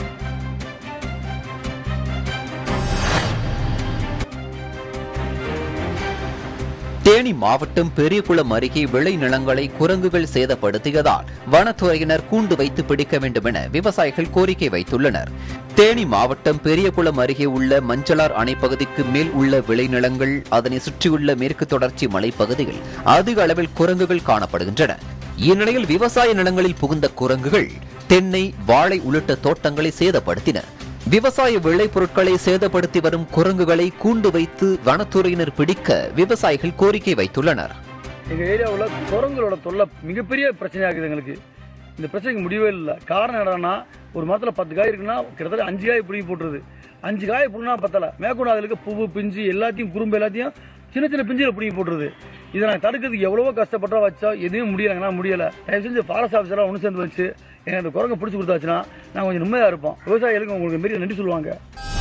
தேனி மாவட்டம் பெரியகுளம் அருகே விளைநிலங்களை குரங்குகள் சேதப்படுத்தியதால் வனத்துறையினர் கூண்டு வைத்து பிடிக்க வேண்டும் என விவசாயிகள் கோரிக்கை வைத்துள்ளனர். தேனி மாவட்டம் பெரியகுளம் அருகே உள்ள மஞ்சளார் அணை பகுதிக்கு மேல் உள்ள விளைநிலங்கள், அதனை சுற்றியுள்ள மேற்கு தொடர்ச்சி மலைப்பகுதியில் அதிக அளவில் குரங்குகள் காணப்படுகின்றன. இந்நிலையில் விவசாய நிலங்களில் புகுந்த குரங்குகள் தென்னை, வாழை உள்ளிட்ட தோட்டங்களை சேதப்படுத்தின. விவசாய விளைபொருட்களை சேதப்படுத்தி வரும் குரங்குகளை கூண்டு வைத்து வனத்துறையினர் பிடிக்க விவசாயிகள் கோரிக்கை வைத்துள்ளனர். எங்க ஏரியாவில் குரங்குகளோட தொல்லை மிகப்பெரிய பிரச்சனையாகுது. எங்களுக்கு இந்த பிரச்சனைக்கு முடிவே இல்லை. காரணம் என்னன்னா, ஒரு மரத்தில் பத்து காய் இருக்குன்னா கிட்டத்தட்ட அஞ்சு காய் பிடிங்கி போட்டுருது. அஞ்சு காய் பிடினா பத்தல, மேற்கொண்டு அதுக்கு பூவு பிஞ்சு எல்லாத்தையும் குறும்பு எல்லாத்தையும் சின்ன சின்ன பிஞ்சில் பிடிங்கி போட்டுருது. இதை நாங்கள் தடுக்கிறதுக்கு எவ்வளவோ கஷ்டப்பட்டா வச்சா எதுவும் முடியலைங்கன்னா முடியலை. தயவு செஞ்சு ஃபாரஸ்ட் ஆஃபீஸராக ஒன்று சேர்ந்து வச்சு எனக்கு அந்த குரங்கை பிடிச்சி கொடுத்தாச்சுன்னா நாங்கள் கொஞ்சம் நிம்மதியாக இருப்போம். விவசாயிகளுக்கு உங்களுக்கு மாரி நன்றி சொல்லுவாங்க.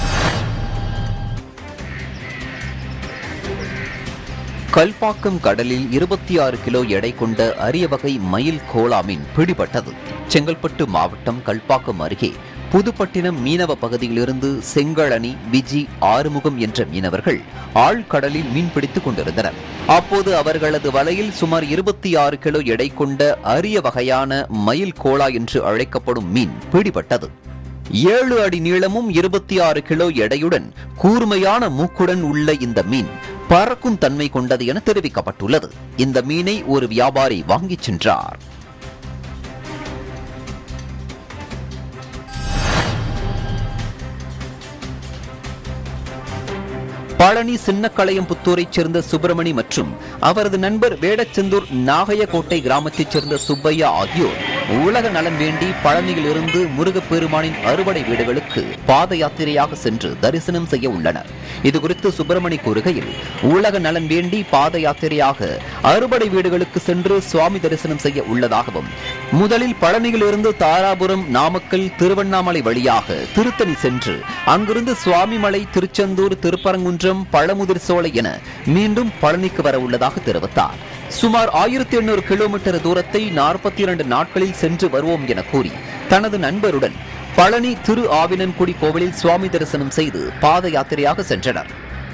கல்பாக்கம் கடலில் இருபத்தி ஆறு கிலோ எடை கொண்ட அரிய வகை மயில் கோலா மீன் பிடிபட்டது. செங்கல்பட்டு மாவட்டம் கல்பாக்கம் அருகே புதுப்பட்டினம் மீனவ பகுதியிலிருந்து செங்கழனி, விஜி, ஆறுமுகம் என்ற மீனவர்கள் ஆழ்கடலில் மீன்பிடித்துக் கொண்டிருந்தனர். அப்போது அவர்களது வலையில் சுமார் இருபத்தி ஆறு கிலோ எடை கொண்ட அரிய வகையான மயில் கோலா என்று அழைக்கப்படும் மீன் பிடிபட்டது. ஏழு அடி நீளமும் இருபத்தி ஆறு கிலோ எடையுடன் கூர்மையான மூக்குடன் உள்ள இந்த மீன் பறக்கும் தன்மை கொண்டது என தெரிவிக்கப்பட்டுள்ளது. இந்த மீனை ஒரு வியாபாரி வாங்கிச் சென்றார். பழனி சின்னக்களையம்புத்தூரைச் சேர்ந்த சுப்பிரமணி மற்றும் அவரது நண்பர் வேடச்செந்தூர் நாகையக்கோட்டை கிராமத்தைச் சேர்ந்த சுப்பையா ஆகியோர் உலக நலன் வேண்டி பழனியில் இருந்து முருகப்பெருமானின் அறுபடை வீடுகளுக்கு பாத யாத்திரையாக சென்று தரிசனம் செய்ய உள்ளனர். இதுகுறித்து சுப்பிரமணி கூறுகையில், உலக நலன் வேண்டி பாத யாத்திரையாக அறுபடை வீடுகளுக்கு சென்று சுவாமி தரிசனம் செய்ய உள்ளதாகவும், முதலில் பழனியில் இருந்து தாராபுரம், நாமக்கல், திருவண்ணாமலை வழியாக திருத்தணி சென்று அங்கிருந்து சுவாமிமலை, திருச்செந்தூர், திருப்பரங்குன்றம், பழமுதிர் சோலை என மீண்டும் பழனிக்கு வர உள்ளதாக தெரிவித்தார். சுமார் ஆயிரத்தி எண்ணூறு கிலோமீட்டர் தூரத்தை நாற்பத்தி இரண்டு நாட்களில் சென்று வருவோம் என கூறி தனது நண்பருடன் பழனி திரு ஆவினன்குடி கோவிலில் சுவாமி தரிசனம் செய்து பாத யாத்திரையாக சென்றனர்.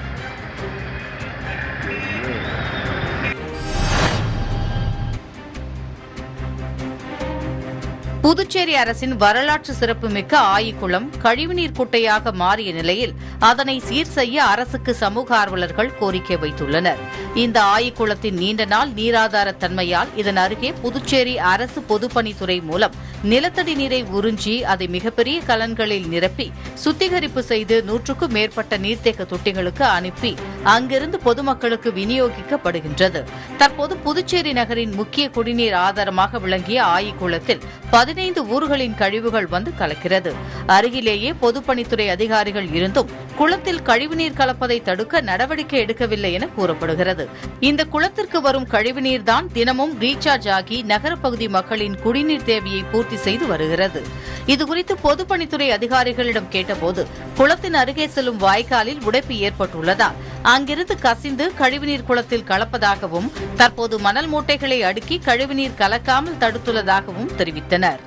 புதுச்சேரி அரசின் வரலாற்று சிறப்புமிக்க ஆயிக்குளம் கழிவுநீர் குட்டையாக மாறிய நிலையில் அதனை சீர் செய்ய அரசுக்கு சமூக ஆர்வலர்கள் கோரிக்கை வைத்துள்ளனர். இந்த ஆயிக்குளத்தின் நீண்ட நாள் நீராதார தன்மையால் இதன் அருகே புதுச்சேரி அரசு பொதுப்பணித்துறை மூலம் நிலத்தடி நீரை உறிஞ்சி அதை மிகப்பெரிய கலன்களில் நிரப்பி சுத்திகரிப்பு செய்து நூற்றுக்கும் மேற்பட்ட நீர்த்தேக்க தொட்டிகளுக்கு அனுப்பி அங்கிருந்து பொதுமக்களுக்கு விநியோகிக்கப்படுகின்றது. தற்போது புதுச்சேரி நகரின் முக்கிய குடிநீர் ஆதாரமாக விளங்கிய ஆயிக்குளத்தில் பதினைந்து ஊர்களின் கழிவுகள் வந்து கலக்கிறது. அருகிலேயே பொதுப்பணித்துறை அதிகாரிகள் இருந்தும் குளத்தில் கழிவுநீர் கலப்பதை தடுக்க நடவடிக்கை எடுக்கவில்லை என கூறப்படுகிறது. இந்த குளத்திற்கு வரும் கழிவுநீர் தான் தினமும் ரீசார்ஜ் ஆகி நகரப்பகுதி மக்களின் குடிநீர் தேவையை பூர்த்தி செய்து வருகிறது. இதுகுறித்து பொதுப்பணித்துறை அதிகாரிகளிடம் கேட்டபோது குளத்தின் அருகே செல்லும் வாய்க்காலில் உடைப்பு ஏற்பட்டுள்ளதால் அங்கிருந்து கசிந்து கழிவுநீர் குளத்தில் கலப்பதாகவும் தற்போது மணல் மூட்டைகளை அடுக்கி கழிவுநீர் கலக்காமல் தடுத்துள்ளதாகவும் தெரிவித்தனர்.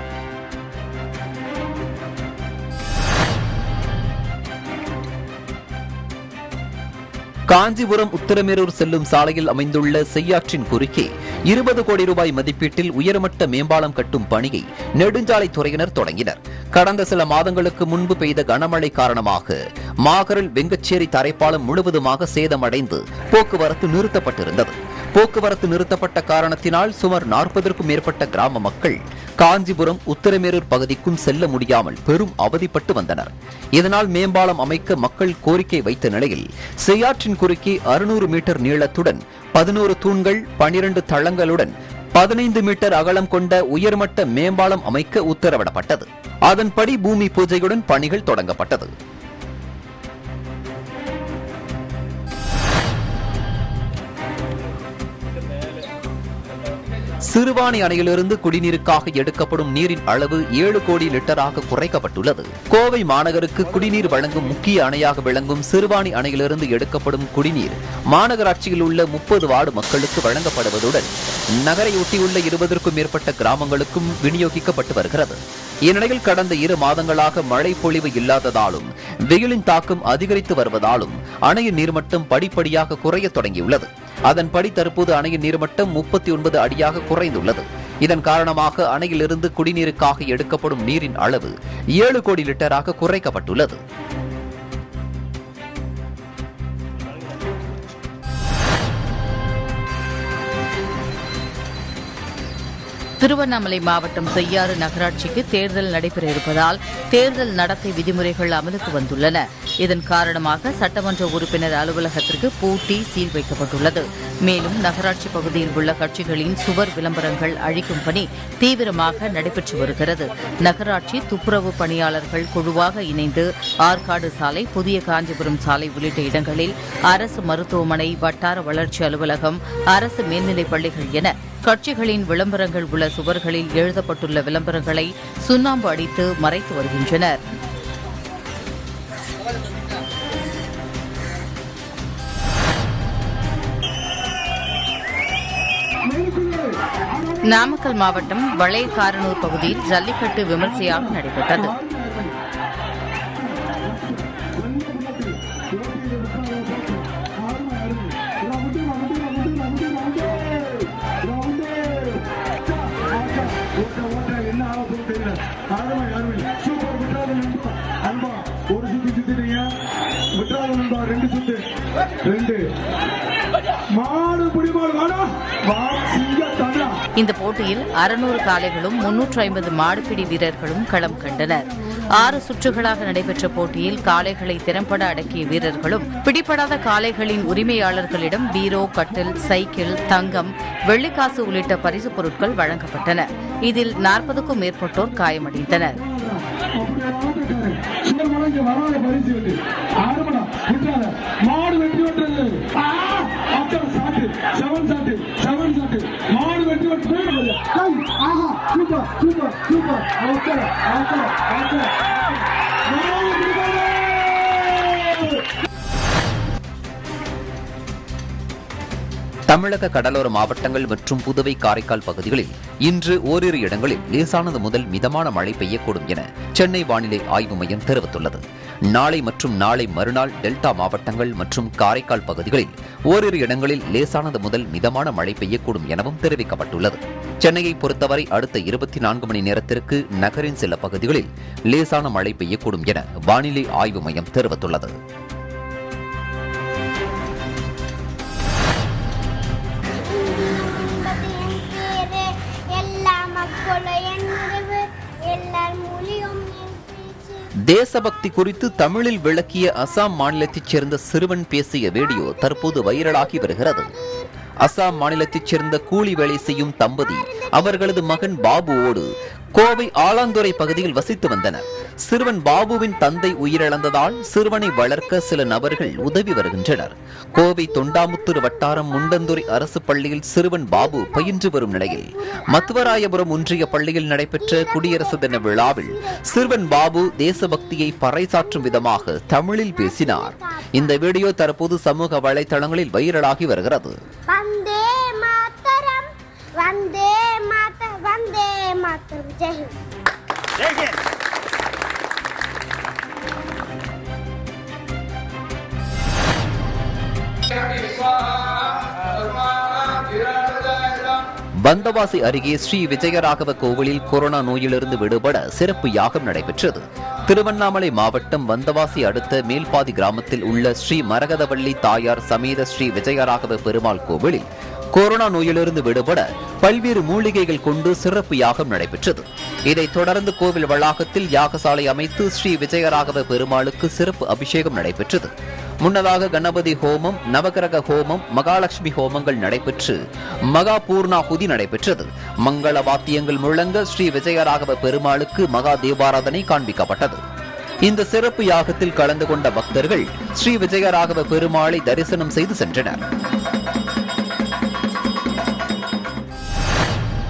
காஞ்சிபுரம் உத்தரமேரூர் செல்லும் சாலையில் அமைந்துள்ள செய்யாற்றின் குறுக்கே இருபது கோடி ரூபாய் மதிப்பீட்டில் உயர்மட்ட மேம்பாலம் கட்டும் பணியை நெடுஞ்சாலைத்துறையினர் தொடங்கினர். கடந்த சில மாதங்களுக்கு முன்பு பெய்த கனமழை காரணமாக மாகரல் வெங்கச்சேரி தரைப்பாலம் முழுவதுமாக சேதமடைந்து போக்குவரத்து நிறுத்தப்பட்டிருந்தது. போக்குவரத்து நிறுத்தப்பட்ட காரணத்தினால் சுமார் நாற்பதற்கும் மேற்பட்ட கிராம மக்கள் காஞ்சிபுரம் உத்தரமேரூர் பகுதிக்கும் செல்ல முடியாமல் பெரும் அவதிப்பட்டு வந்தனர். இதனால் மேம்பாலம் அமைக்க மக்கள் கோரிக்கை வைத்த நிலையில் செய்யாற்றின் குறுக்கே அறுநூறு மீட்டர் நீளத்துடன் பதினோரு தூண்கள், பனிரண்டு தளங்களுடன் பதினைந்து மீட்டர் அகலம் கொண்ட உயர்மட்ட மேம்பாலம் அமைக்க உத்தரவிடப்பட்டது. அதன்படி பூமி பூஜையுடன் பணிகள் தொடங்கப்பட்டது. சிறுவாணி அணையிலிருந்து குடிநீருக்காக எடுக்கப்படும் நீரின் அளவு ஏழு கோடி லிட்டராக குறைக்கப்பட்டுள்ளது. கோவை மாநகருக்கு குடிநீர் வழங்கும் முக்கிய அணையாக விளங்கும் சிறுவாணி அணையிலிருந்து எடுக்கப்படும் குடிநீர் மாநகராட்சியில் உள்ள முப்பது வார்டு மக்களுக்கு வழங்கப்படுவதுடன் நகரையொட்டியுள்ள இருபதற்கும் மேற்பட்ட கிராமங்களுக்கும் விநியோகிக்கப்பட்டு வருகிறது. இந்நிலையில் கடந்த இரு மாதங்களாக மழை பொழிவு இல்லாததாலும் வெயிலின் தாக்கம் அதிகரித்து வருவதாலும் அணையின் நீர்மட்டம் படிப்படியாக குறைய தொடங்கியுள்ளது. அதன்படி தற்போது அணையின் நீர்மட்டம் முப்பத்தி ஒன்பது அடியாக குறைந்துள்ளது. இதன் காரணமாக அணையிலிருந்து குடிநீருக்காக எடுக்கப்படும் நீரின் அளவு ஏழு கோடி லிட்டராக குறைக்கப்பட்டுள்ளது. திருவண்ணாமலை மாவட்டம் செய்யாறு நகராட்சிக்கு தேர்தல் நடைபெற இருப்பதால் தேர்தல் நடத்தை விதிமுறைகள் அமலுக்கு வந்துள்ளன. இதன் காரணமாக சட்டமன்ற உறுப்பினர் அலுவலகத்திற்கு பூட்டி சீல் வைக்கப்பட்டுள்ளது. மேலும் நகராட்சி பகுதியில் உள்ள கட்சிகளின் சுவர் விளம்பரங்கள் அழிக்கும் பணி தீவிரமாக நடைபெற்று வருகிறது. நகராட்சி துப்புரவு பணியாளர்கள் குழுவாக இணைந்து ஆற்காடு சாலை, புதிய காஞ்சிபுரம் சாலை உள்ளிட்ட இடங்களில் அரசு மருத்துவமனை, வட்டார வளர்ச்சி அலுவலகம், அரசு மேல்நிலைப் பள்ளிகள் என கட்சிகளின் விளம்பரங்கள் உள்ள சுவர்களில் எழுதப்பட்டுள்ள விளம்பரங்களை சுண்ணாம்பு அடித்து மறைத்து வருகின்றனர். நாமக்கல் மாவட்டம் வளையக்காரனூர் பகுதியில் ஜல்லிக்கட்டு விமர்சையாக நடைபெற்றது. இந்த போட்டியில் அறுநூறு காளைகளும் முன்னூற்று ஐம்பது மாடுபிடி வீரர்களும் களம் கண்டனர். ஆறு சுற்றுகளாக நடைபெற்ற போட்டியில் காளைகளை திறம்பட அடக்கிய வீரர்களும் பிடிபடாத காளைகளின் உரிமையாளர்களிடம் பீரோ, கட்டில், சைக்கிள், தங்கம், வெள்ளிக்காசு உள்ளிட்ட பரிசுப் பொருட்கள் வழங்கப்பட்டன. இதில் நாற்பதுக்கும் மேற்பட்டோர் காயமடைந்தனர். தமிழக கடலோர மாவட்டங்கள் மற்றும் புதுவை, காரைக்கால் பகுதிகளில் இன்று ஓரிரு இடங்களில் லேசானது முதல் மிதமான மழை பெய்யக்கூடும் என சென்னை வானிலை ஆய்வு மையம் தெரிவித்துள்ளது. நாளை மற்றும் நாளை மறுநாள் டெல்டா மாவட்டங்கள் மற்றும் காரைக்கால் பகுதிகளில் ஓரிரு இடங்களில் லேசானது முதல் மிதமான மழை பெய்யக்கூடும் எனவும் தெரிவிக்கப்பட்டுள்ளது. சென்னையை பொறுத்தவரை அடுத்த இருபத்தி நான்கு மணி நேரத்திற்கு நகரின் சில பகுதிகளில் லேசான மழை பெய்யக்கூடும் என வானிலை ஆய்வு மையம் தெரிவித்துள்ளது. தேசபக்தி குறித்து தமிழில் விளக்கிய அசாம் மாநிலத்தைச் சேர்ந்த சிறுவன் பேசிய வீடியோ தற்போது வைரலாகி வருகிறது. அசாம் மாநிலத்தைச் சேர்ந்த கூலி வேலை செய்யும் தம்பதி அவர்களது மகன் பாபுவோடு கோவை ஆலாந்துறை பகுதியில் வசித்து வந்தனர். சிறுவன் பாபுவின் தந்தை உயிரிழந்ததால் சிறுவனை வளர்க்க சில நபர்கள் உதவி வருகின்றனர். கோவை தொண்டாமுத்தூர் வட்டாரம் முண்டந்துறை அரசு பள்ளியில் சிறுவன் பாபு பயின்று வரும் நிலையில் மத்துவராயபுரம் ஒன்றிய பள்ளியில் நடைபெற்ற குடியரசு தின விழாவில் சிறுவன் பாபு தேசபக்தியை பறைசாற்றும் விதமாக தமிழில் பேசினார். இந்த வீடியோ தற்போது சமூக வலைதளங்களில் வைரலாகி வருகிறது. வந்தவாசி அருகே ஸ்ரீ விஜயராகவ கோவிலில் கொரோனா நோயிலிருந்து விடுபட சிறப்பு யாகம் நடைபெற்றது. திருவண்ணாமலை மாவட்டம் வந்தவாசி அடுத்த மேல்பாதி கிராமத்தில் உள்ள ஸ்ரீ மரகதவள்ளி தாயார் சமேத ஸ்ரீ விஜயராகவ பெருமாள் கோவிலில் கொரோனா நோயிலிருந்து விடுபட பல்வேறு மூலிகைகள் கொண்டு சிறப்பு யாகம் நடைபெற்றது. இதைத் தொடர்ந்து கோவில் வளாகத்தில் யாகசாலை அமைத்து ஸ்ரீ விஜயராகவ பெருமாளுக்கு சிறப்பு அபிஷேகம் நடைபெற்றது. முன்னதாக கணபதி ஹோமம், நவகிரக ஹோமம், மகாலட்சுமி ஹோமங்கள் நடைபெற்று மகா பூர்ணாகுதி நடைபெற்றது. மங்கள வாத்தியங்கள் முழங்க ஸ்ரீ விஜயராகவ பெருமாளுக்கு மகா தீபாராதனை காண்பிக்கப்பட்டது. இந்த சிறப்பு யாகத்தில் கலந்து கொண்ட பக்தர்கள் ஸ்ரீ விஜயராகவ பெருமாளை தரிசனம் செய்து சென்றனர்.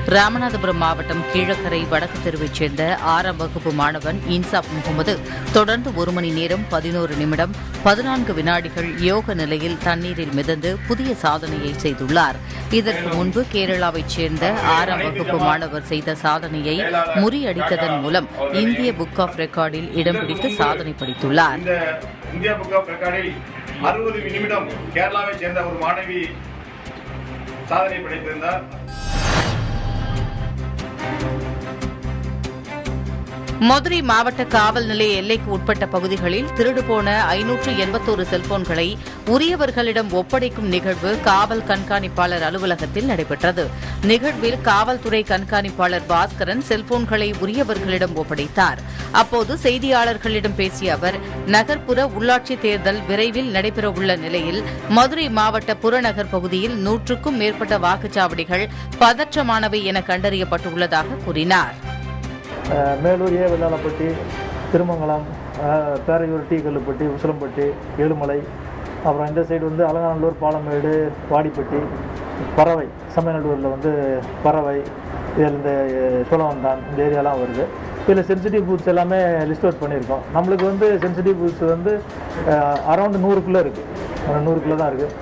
ராமநாதபுரம் மாவட்டம் கீழக்கரை வடக்கு தெருவைச் சேர்ந்த ஆறாம் வகுப்பு மாணவன் இன்சாப் முகமது தொடர்ந்து ஒரு மணி நேரம் பதினோரு நிமிடம் பதினான்கு வினாடிகள் யோக நிலையில் தண்ணீரில் மிதந்து புதிய சாதனையை செய்துள்ளார். இதற்கு முன்பு கேரளாவைச் சேர்ந்த ஆறாம் வகுப்பு மாணவர் செய்த சாதனையை முறியடித்ததன் மூலம் இந்திய புக் ஆஃப் ரெக்கார்டில் இடம் பிடித்து சாதனை படைத்துள்ளார். இந்தியா புக் ஆஃப் ரெக்கார்டில் அறுபது நிமிடம் கேரளாவை சேர்ந்த ஒரு மாணவி சாதனை படைத்திருந்தார். மதுரை மாவட்ட காவல் நிலைய எல்லைக்கு உட்பட்ட பகுதிகளில் திருடு போன ஐநூற்று எண்பத்தோரு செல்போன்களை உரியவர்களிடம் ஒப்படைக்கும் நிகழ்வு காவல் கண்காணிப்பாளர் அலுவலகத்தில் நடைபெற்றது. நிகழ்வில் காவல்துறை கண்காணிப்பாளர் பாஸ்கரன் செல்போன்களை உரியவர்களிடம் ஒப்படைத்தார். அப்போது செய்தியாளர்களிடம் பேசிய அவர், நகர்ப்புற உள்ளாட்சி தேர்தல் விரைவில் நடைபெறவுள்ள நிலையில் மதுரை மாவட்ட புறநகர் பகுதியில் நூற்றுக்கும் மேற்பட்ட வாக்குச்சாவடிகள் பதற்றமானவை என கண்டறியப்பட்டுள்ளதாக கூறினார். மேலூர் ஏ வெள்ளாளப்பட்டி, திருமங்கலம், பேரையூர், டி கல்லுப்பட்டி, உசிலம்பட்டி, ஏழுமலை, அப்புறம் இந்த சைடு வந்து அலங்காநல்லூர், பாலமேடு, வாடிப்பட்டி, பறவை, சமயநல்லூரில் வந்து பறவை, இதில் இந்த சோழவந்தான் இந்த ஏரியாலாம் வருது. இதில் சென்சிட்டிவ் பூத்ஸ் எல்லாமே லிஸ்ட் அவுட் பண்ணியிருக்கோம். நம்மளுக்கு வந்து சென்சிட்டிவ் பூத்ஸ் வந்து அரௌண்ட் நூறுக்குள்ளே இருக்குது, நூறுக்குள்ளே தான் இருக்குது.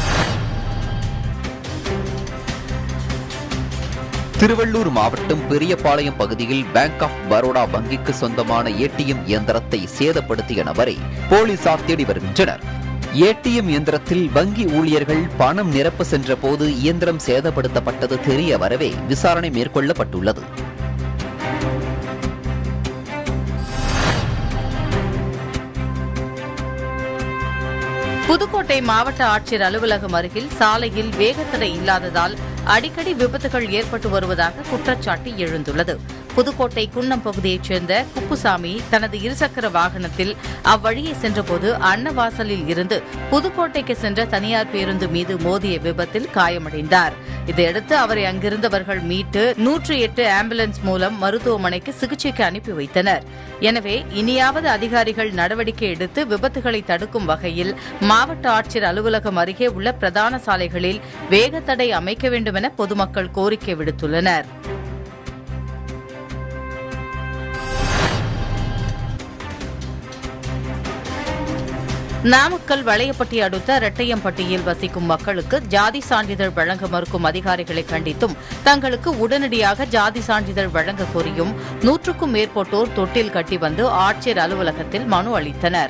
திருவள்ளூர் மாவட்டம் பெரியபாளையம் பகுதியில் பேங்க் ஆஃப் பரோடா வங்கிக்கு சொந்தமான ஏடிஎம் இயந்திரத்தை சேதப்படுத்திய நபரை போலீசார் தேடி வருகின்றனர். ஏடிஎம் இயந்திரத்தில் வங்கி ஊழியர்கள் பணம் நிரப்ப சென்ற போது இயந்திரம் சேதப்படுத்தப்பட்டது தெரிய வரவே விசாரணை மேற்கொள்ளப்பட்டுள்ளது. புதுக்கோட்டை மாவட்ட ஆட்சியர் அலுவலகம் அருகில் சாலையில் வேகத்தடை இல்லாததால் அடிக்கடி விபத்துகள் ஏற்பட்டு வருவதாக குற்றச்சாட்டு எழுந்துள்ளது. புதுக்கோட்டை குன்னம் பகுதியைச் சேர்ந்த குப்புசாமி தனது இருசக்கர வாகனத்தில் அவ்வழியே சென்றபோது அன்னவாசலில் இருந்து புதுக்கோட்டைக்கு சென்ற தனியார் பேருந்து மீது மோதிய விபத்தில் காயமடைந்தார். இதையடுத்து அவரை அங்கிருந்தவர்கள் மீட்டு நூற்று எட்டு ஆம்புலன்ஸ் மூலம் மருத்துவமனைக்கு சிகிச்சைக்கு அனுப்பி வைத்தனர். எனவே இனியாவது அதிகாரிகள் நடவடிக்கை எடுத்து விபத்துகளை தடுக்கும் வகையில் மாவட்ட ஆட்சியர் அலுவலகம் அருகே உள்ள பிரதான சாலைகளில் வேகத்தடை அமைக்க வேண்டும் என பொதுமக்கள் கோரிக்கை விடுத்துள்ளனர். நாமக்கல் வளையப்பட்டி அடுத்த ரெட்டையம்பட்டியில் வசிக்கும் மக்களுக்கு ஜாதி சான்றிதழ் வழங்க மறுக்கும் அதிகாரிகளை கண்டித்தும் தங்களுக்கு உடனடியாக ஜாதி சான்றிதழ் வழங்க கோரியும் நூற்றுக்கும் மேற்பட்டோர் தொட்டில் கட்டி வந்து ஆட்சியர் அலுவலகத்தில் மனு அளித்தனர்.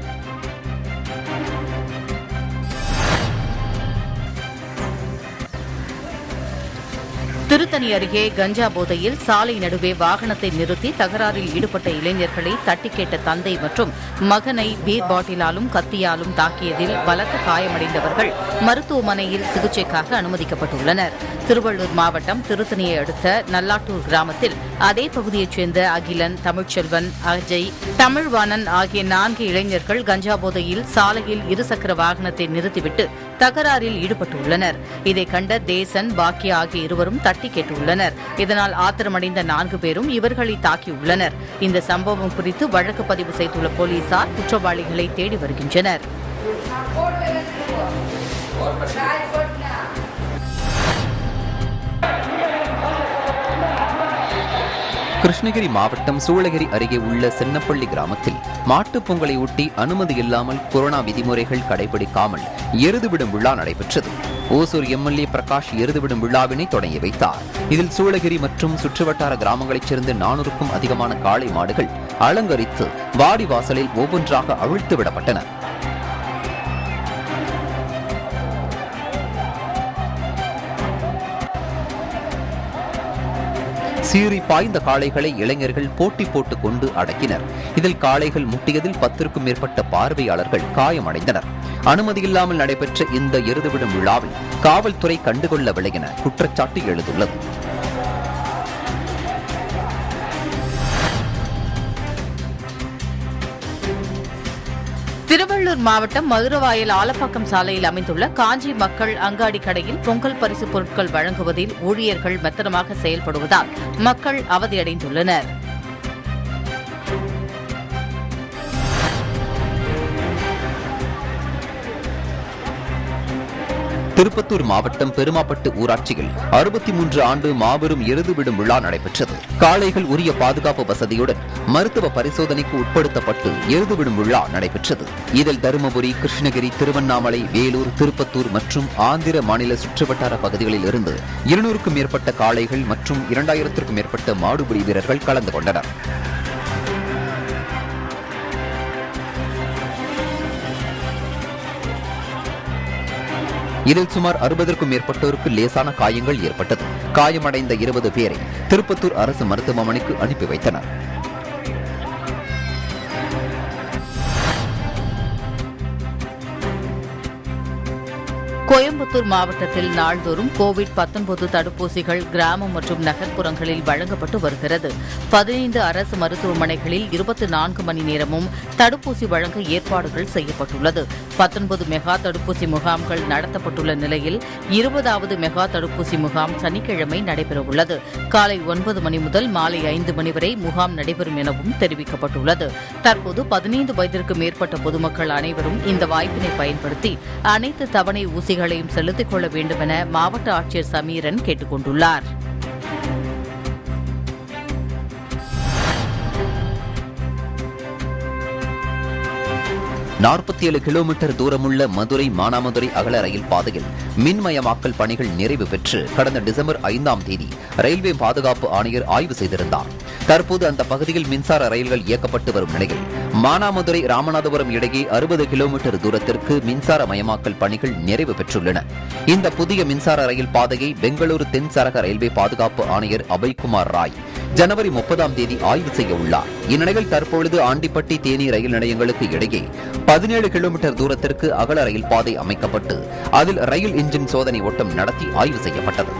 திருத்தணி அருகே கஞ்சா போதையில் சாலை நடுவே வாகனத்தை நிறுத்தி தகராறில் ஈடுபட்ட இளைஞர்களை தட்டி கேட்ட தந்தை மற்றும் மகனை பீர் பாட்டிலாலும் கத்தியாலும் தாக்கியதில் பலத்த காயமடைந்தவர்கள் மருத்துவமனையில் சிகிச்சைக்காக அனுமதிக்கப்பட்டுள்ளனர். திருவள்ளூர் மாவட்டம் திருத்தணியை அடுத்த நல்லாட்டூர் கிராமத்தில் அதே பகுதியைச் சேர்ந்த அகிலன், தமிழ்ச்செல்வன், அஜய், தமிழ்வாணன் ஆகிய நான்கு இளைஞர்கள் கஞ்சா போதையில் சாலையில் இருசக்கர வாகனத்தை நிறுத்திவிட்டு தகராறில் ஈடுபட்டுள்ளனர். இதை கண்ட தேசன், பாக்கியா ஆகிய இருவரும் தட்டி கேட்டுள்ளனர். இதனால் ஆத்திரமடைந்த நான்கு பேரும் இவர்களை தாக்கியுள்ளனர். இந்த சம்பவம் குறித்து வழக்கு பதிவு செய்துள்ள போலீசார் குற்றவாளிகளை தேடி வருகின்றனர். கிருஷ்ணகிரி மாவட்டம் சூளகிரி அருகே உள்ள சின்னப்பள்ளி கிராமத்தில் மாட்டுப் பொங்கலை ஒட்டி அனுமதி இல்லாமல் கொரோனா விதிமுறைகள் கடைபிடிக்காமல் எருதுவிடும் விழா நடைபெற்றது. ஓசூர் எம்எல்ஏ பிரகாஷ் எருதுவிடும் விழாவினை தொடங்கி வைத்தார். இதில் சூளகிரி மற்றும் சுற்றுவட்டார கிராமங்களைச் சேர்ந்த நானூறுக்கும் அதிகமான காளை மாடுகள் அலங்கரித்து வாடி வாசலில் ஒவ்வொன்றாக அவிழ்த்து விடப்பட்டன. சீறி பாய்ந்த காளைகளை இளைஞர்கள் போட்டி போட்டுக் கொண்டு அடக்கினர். இதில் காளைகள் முட்டியதில் பத்திற்கும் மேற்பட்ட பார்வையாளர்கள் காயமடைந்தனர். அனுமதியில்லாமல் நடைபெற்ற இந்த எருதுவிடும் விழாவில் காவல்துறை கண்டுகொள்ளவில்லை என குற்றச்சாட்டு எழுந்துள்ளது. திருவள்ளூர் மாவட்டம் மதுரவாயல் ஆலப்பாக்கம் சாலையில் அமைந்துள்ள காஞ்சி மக்கள் அங்காடி கடையில் பொங்கல் பரிசு பொருட்கள் வழங்குவதில் ஊழியர்கள் மெத்தனமாக செயல்படுவதால் மக்கள் அவதியடைந்துள்ளனர். திருப்பத்தூர் மாவட்டம் பெருமாப்பட்டு ஊராட்சியில் அறுபத்தி மூன்று ஆண்டு மாபெரும் எருது விடும் விழா நடைபெற்றது. காளைகள் உரிய பாதுகாப்பு வசதியுடன் மருத்துவ பரிசோதனைக்கு உட்படுத்தப்பட்டு எருது விடும் விழா நடைபெற்றது. இதில் தருமபுரி, கிருஷ்ணகிரி, திருவண்ணாமலை, வேலூர், திருப்பத்தூர் மற்றும் ஆந்திர மாநில சுற்றுவட்டார பகுதிகளில் இருந்து இருநூறுக்கும் மேற்பட்ட காளைகள் மற்றும் இரண்டாயிரத்திற்கும் மேற்பட்ட மாடுபிடி வீரர்கள் கலந்து கொண்டனர். இதில் சுமார் அறுபதற்கும் மேற்பட்டோருக்கு லேசான காயங்கள் ஏற்பட்டது. காயமடைந்த இருபது பேரை திருப்பத்தூர் அரசு மருத்துவமனைக்கு அனுப்பி வைத்தனர். கோயம்புத்தூர் மாவட்டத்தில் நாள்தோறும் கோவிட் பத்தொன்பது தடுப்பூசிகள் கிராமம் மற்றும் நகர்ப்புறங்களில் வழங்கப்பட்டு வருகிறது. பதினைந்து அரசு மருத்துவமனைகளில் இருபத்தி நான்கு மணி நேரமும் தடுப்பூசி வழங்க ஏற்பாடுகள் செய்யப்பட்டுள்ளது. பத்தொன்பது மெகா தடுப்பூசி முகாம்கள் நடத்தப்பட்டுள்ள நிலையில் இருபதாவது மெகா தடுப்பூசி முகாம் சனிக்கிழமை நடைபெறவுள்ளது. காலை ஒன்பது மணி முதல் மாலை ஐந்து மணி வரை முகாம் நடைபெறும் எனவும் தெரிவிக்கப்பட்டுள்ளது. தற்போது பதினைந்து வயதிற்கு மேற்பட்ட பொதுமக்கள் அனைவரும் இந்த வாய்ப்பினை பயன்படுத்தி அனைத்து தவணை ஊசிகள் செலுத்திக் கொள்ள வேண்டும் என மாவட்ட ஆட்சியர் சமீரன் கேட்டுக் கொண்டுள்ளார். நாற்பத்தி ஏழு கிலோமீட்டர் தூரமுள்ள மதுரை மானாமதுரை அகல ரயில் பாதையில் மின்மயமாக்கல் பணிகள் நிறைவு பெற்று கடந்த டிசம்பர் ஐந்தாம் தேதி ரயில்வே பாதுகாப்பு ஆணையர் ஆய்வு செய்திருந்தார். தற்போது அந்த பகுதியில் மின்சார ரயில்கள் இயக்கப்பட்டு வரும் நிலையில் மானாமதுரை ராமநாதபுரம் இடையே அறுபது கிலோமீட்டர் தூரத்திற்கு மின்சார மயமாக்கல் பணிகள் நிறைவு பெற்றுள்ளன. இந்த புதிய மின்சார ரயில் பாதையை பெங்களூரு தென் சரக ரயில்வே பாதுகாப்பு ஆணையர் அபய்குமார் ராய் ஜனவரி முப்பதாம் தேதி ஆய்வு செய்ய உள்ளார். இந்நிலையில் தற்பொழுது ஆண்டிப்பட்டி தேனி ரயில் நிலையங்களுக்கு இடையே பதினேழு கிலோமீட்டர் தூரத்திற்கு அகல ரயில் பாதை அமைக்கப்பட்டு அதில் ரயில் இன்ஜின் சோதனை ஓட்டம் நடத்தி ஆய்வு செய்யப்பட்டது.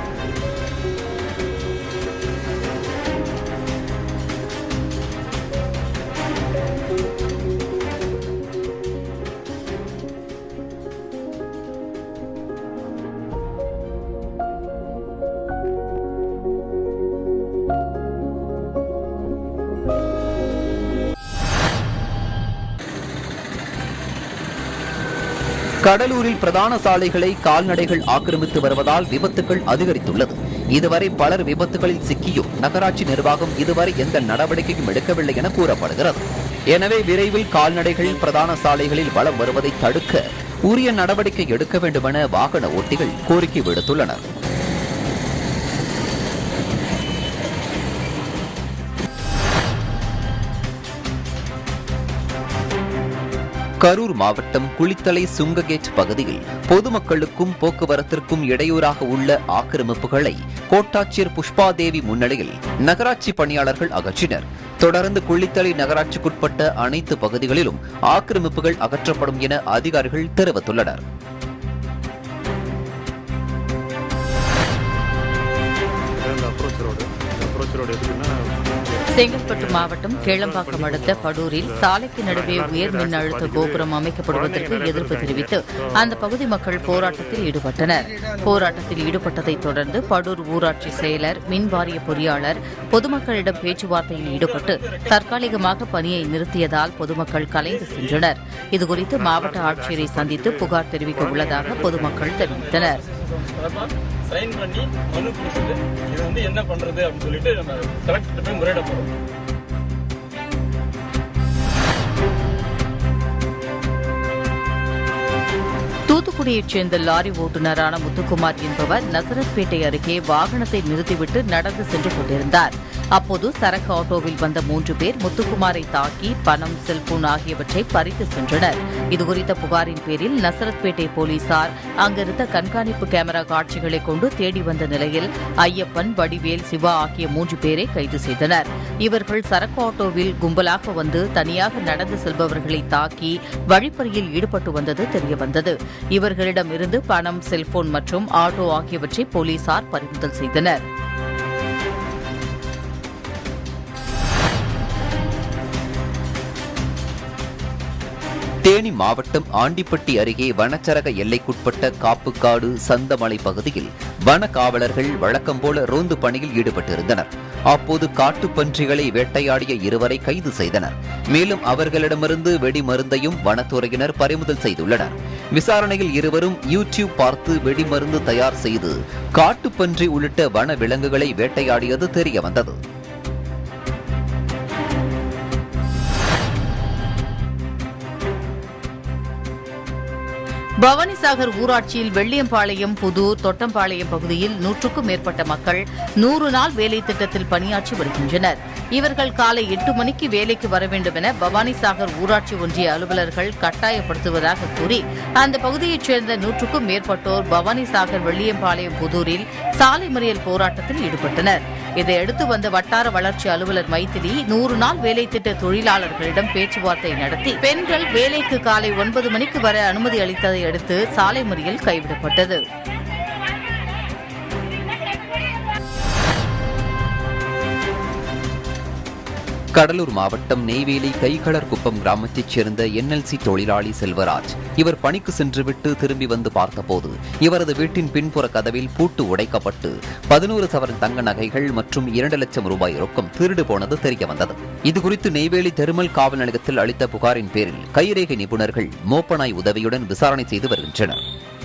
கடலூரில் பிரதான சாலைகளை கால்நடைகள் ஆக்கிரமித்து வருவதால் விபத்துகள் அதிகரித்துள்ளது. இதுவரை பலர் விபத்துகளில் சிக்கியும் நகராட்சி நிர்வாகம் இதுவரை எந்த நடவடிக்கையும் எடுக்கவில்லை என கூறப்படுகிறது. எனவே விரைவில் கால்நடைகள் பிரதான சாலைகளில் வலம் வருவதை தடுக்க உரிய நடவடிக்கை எடுக்க வேண்டும் என வாகன ஓட்டிகள் கோரிக்கை விடுத்துள்ளனர். கரூர் மாவட்டம் குளித்தலை சுங்ககேட் பகுதியில் பொதுமக்களுக்கும் போக்குவரத்திற்கும் இடையூறாக உள்ள ஆக்கிரமிப்புகளை கோட்டாட்சியர் புஷ்பாதேவி முன்னிலையில் நகராட்சி பணியாளர்கள் அகற்றினர். தொடர்ந்து குளித்தலை நகராட்சிக்குட்பட்ட அனைத்து பகுதிகளிலும் ஆக்கிரமிப்புகள் அகற்றப்படும் என அதிகாரிகள் தெரிவித்துள்ளனர். செங்கல்பட்டு மாவட்டம் கேளம்பாக்கம் அடுத்த படூரில் சாலைக்கு நடுவே உயர் மின் அழுத்த கோபுரம் அமைக்கப்படுவதற்கு எதிர்ப்பு தெரிவித்து அந்த பகுதி மக்கள் போராட்டத்தில் ஈடுபட்டனர். போராட்டத்தில் ஈடுபட்டதைத் தொடர்ந்து படூர் ஊராட்சி செயலர், மின் வாரிய பொறியாளர் பொதுமக்களிடம் பேச்சுவார்த்தையில் ஈடுபட்டு தற்காலிகமாக பணியை நிறுத்தியதால் பொதுமக்கள் கலைந்து சென்றனர். இதுகுறித்து மாவட்ட ஆட்சியரை சந்தித்து புகார் தெரிவிக்க உள்ளதாக பொதுமக்கள் தெரிவித்தனர். சைன் பண்ணி மனு கொடுத்துட்டு இது வந்து என்ன பண்றது அப்படின்னு சொல்லிட்டு நம்ம கலெக்டர் போய் முறையிட போறோம். தூத்துக்குடியைச் சேர்ந்த லாரி ஓட்டுநரான முத்துக்குமார் என்பவர் நசரத்பேட்டை அருகே வாகனத்தை நிறுத்திவிட்டு நடந்து சென்று கொண்டிருந்தார். அப்போது சரக்கு ஆட்டோவில் வந்த மூன்று பேர் முத்துக்குமாரை தாக்கி பணம், செல்போன் ஆகியவற்றை பறித்து சென்றனர். இதுகுறித்த புகாரின் பேரில் நசரத்பேட்டை போலீசார் அங்கிருந்த கண்காணிப்பு கேமரா காட்சிகளை கொண்டு தேடி வந்த நிலையில் ஐயப்பன், வடிவேல், சிவா ஆகிய மூன்று பேரை கைது செய்தனர். இவர்கள் சரக்கு ஆட்டோவில் கும்பலாக வந்து தனியாக நடந்து செல்பவர்களை தாக்கி வழிப்பறியில் ஈடுபட்டு வந்தது தெரியவந்தது. இவர்களிடமிருந்து பணம், செல்போன் மற்றும் ஆட்டோ ஆகியவற்றை போலீசார் பறிமுதல் செய்தனர். தேனி மாவட்டம் ஆண்டிப்பட்டி அருகே வனச்சரக எல்லைக்குட்பட்ட காப்புக்காடு சந்தமலை பகுதியில் வன காவலர்கள் வழக்கம் போல ரோந்து பணியில் ஈடுபட்டிருந்தனர். அப்போது காட்டுப்பன்றிகளை வேட்டையாடிய இருவரை கைது செய்தனர். மேலும் அவர்களிடமிருந்து வெடிமருந்தையும் வனத்துறையினர் பறிமுதல் செய்துள்ளனர். விசாரணையில் இருவரும் யூடியூப் பார்த்து வெடிமருந்து தயார் செய்து காட்டுப்பன்றி உள்ளிட்ட வன விலங்குகளை வேட்டையாடியது தெரிய வந்தது. பவானிசாகர் ஊராட்சியில் வெள்ளியம்பாளையம், புதூர், தொட்டம்பாளையம் பகுதியில் நூற்றுக்கும் மேற்பட்ட மக்கள் நூறு நாள் வேலை திட்டத்தில் பணியாற்றி வருகின்றனர். இவர்கள் காலை எட்டு மணிக்கு வேலைக்கு வர வேண்டும் என பவானிசாகர் ஊராட்சி ஒன்றிய அலுவலர்கள் கட்டாயப்படுத்துவதாக கூறி அந்த பகுதியைச் சேர்ந்த நூற்றுக்கும் மேற்பட்டோர் பவானிசாகர், வெள்ளியம்பாளையம், புதூரில் சாலை மறியல் போராட்டத்தில் ஈடுபட்டனர். இதையடுத்து வந்த வட்டார வளர்ச்சி அலுவலர் மைத்திலி நூறு நாள் வேலை திட்ட தொழிலாளர்களிடம் பேச்சுவார்த்தை நடத்தி பெண்கள் வேலைக்கு காலை ஒன்பது மணிக்கு வர அனுமதி அளித்ததை அடுத்து சாலை மறியல் கைவிடப்பட்டது. கடலூர் மாவட்டம் நெய்வேலி கைகளர்குப்பம் கிராமத்தைச் சேர்ந்த என்எல்சி தொழிலாளி செல்வராஜ். இவர் பணிக்கு சென்றுவிட்டு திரும்பி வந்து பார்த்தபோது இவரது வீட்டின் பின்புற கதவில் பூட்டு உடைக்கப்பட்டு பதினோரு சவரன் தங்க நகைகள் மற்றும் இரண்டு லட்சம் ரூபாய் ரொக்கம் திருடு போனது தெரிய வந்தது. இதுகுறித்து நெய்வேலி தெருமல் காவல் நிலையத்தில் அளித்த புகாரின் பேரில் கைரேகை நிபுணர்கள் மோப்பனாய் உதவியுடன் விசாரணை செய்து வருகின்றனர்.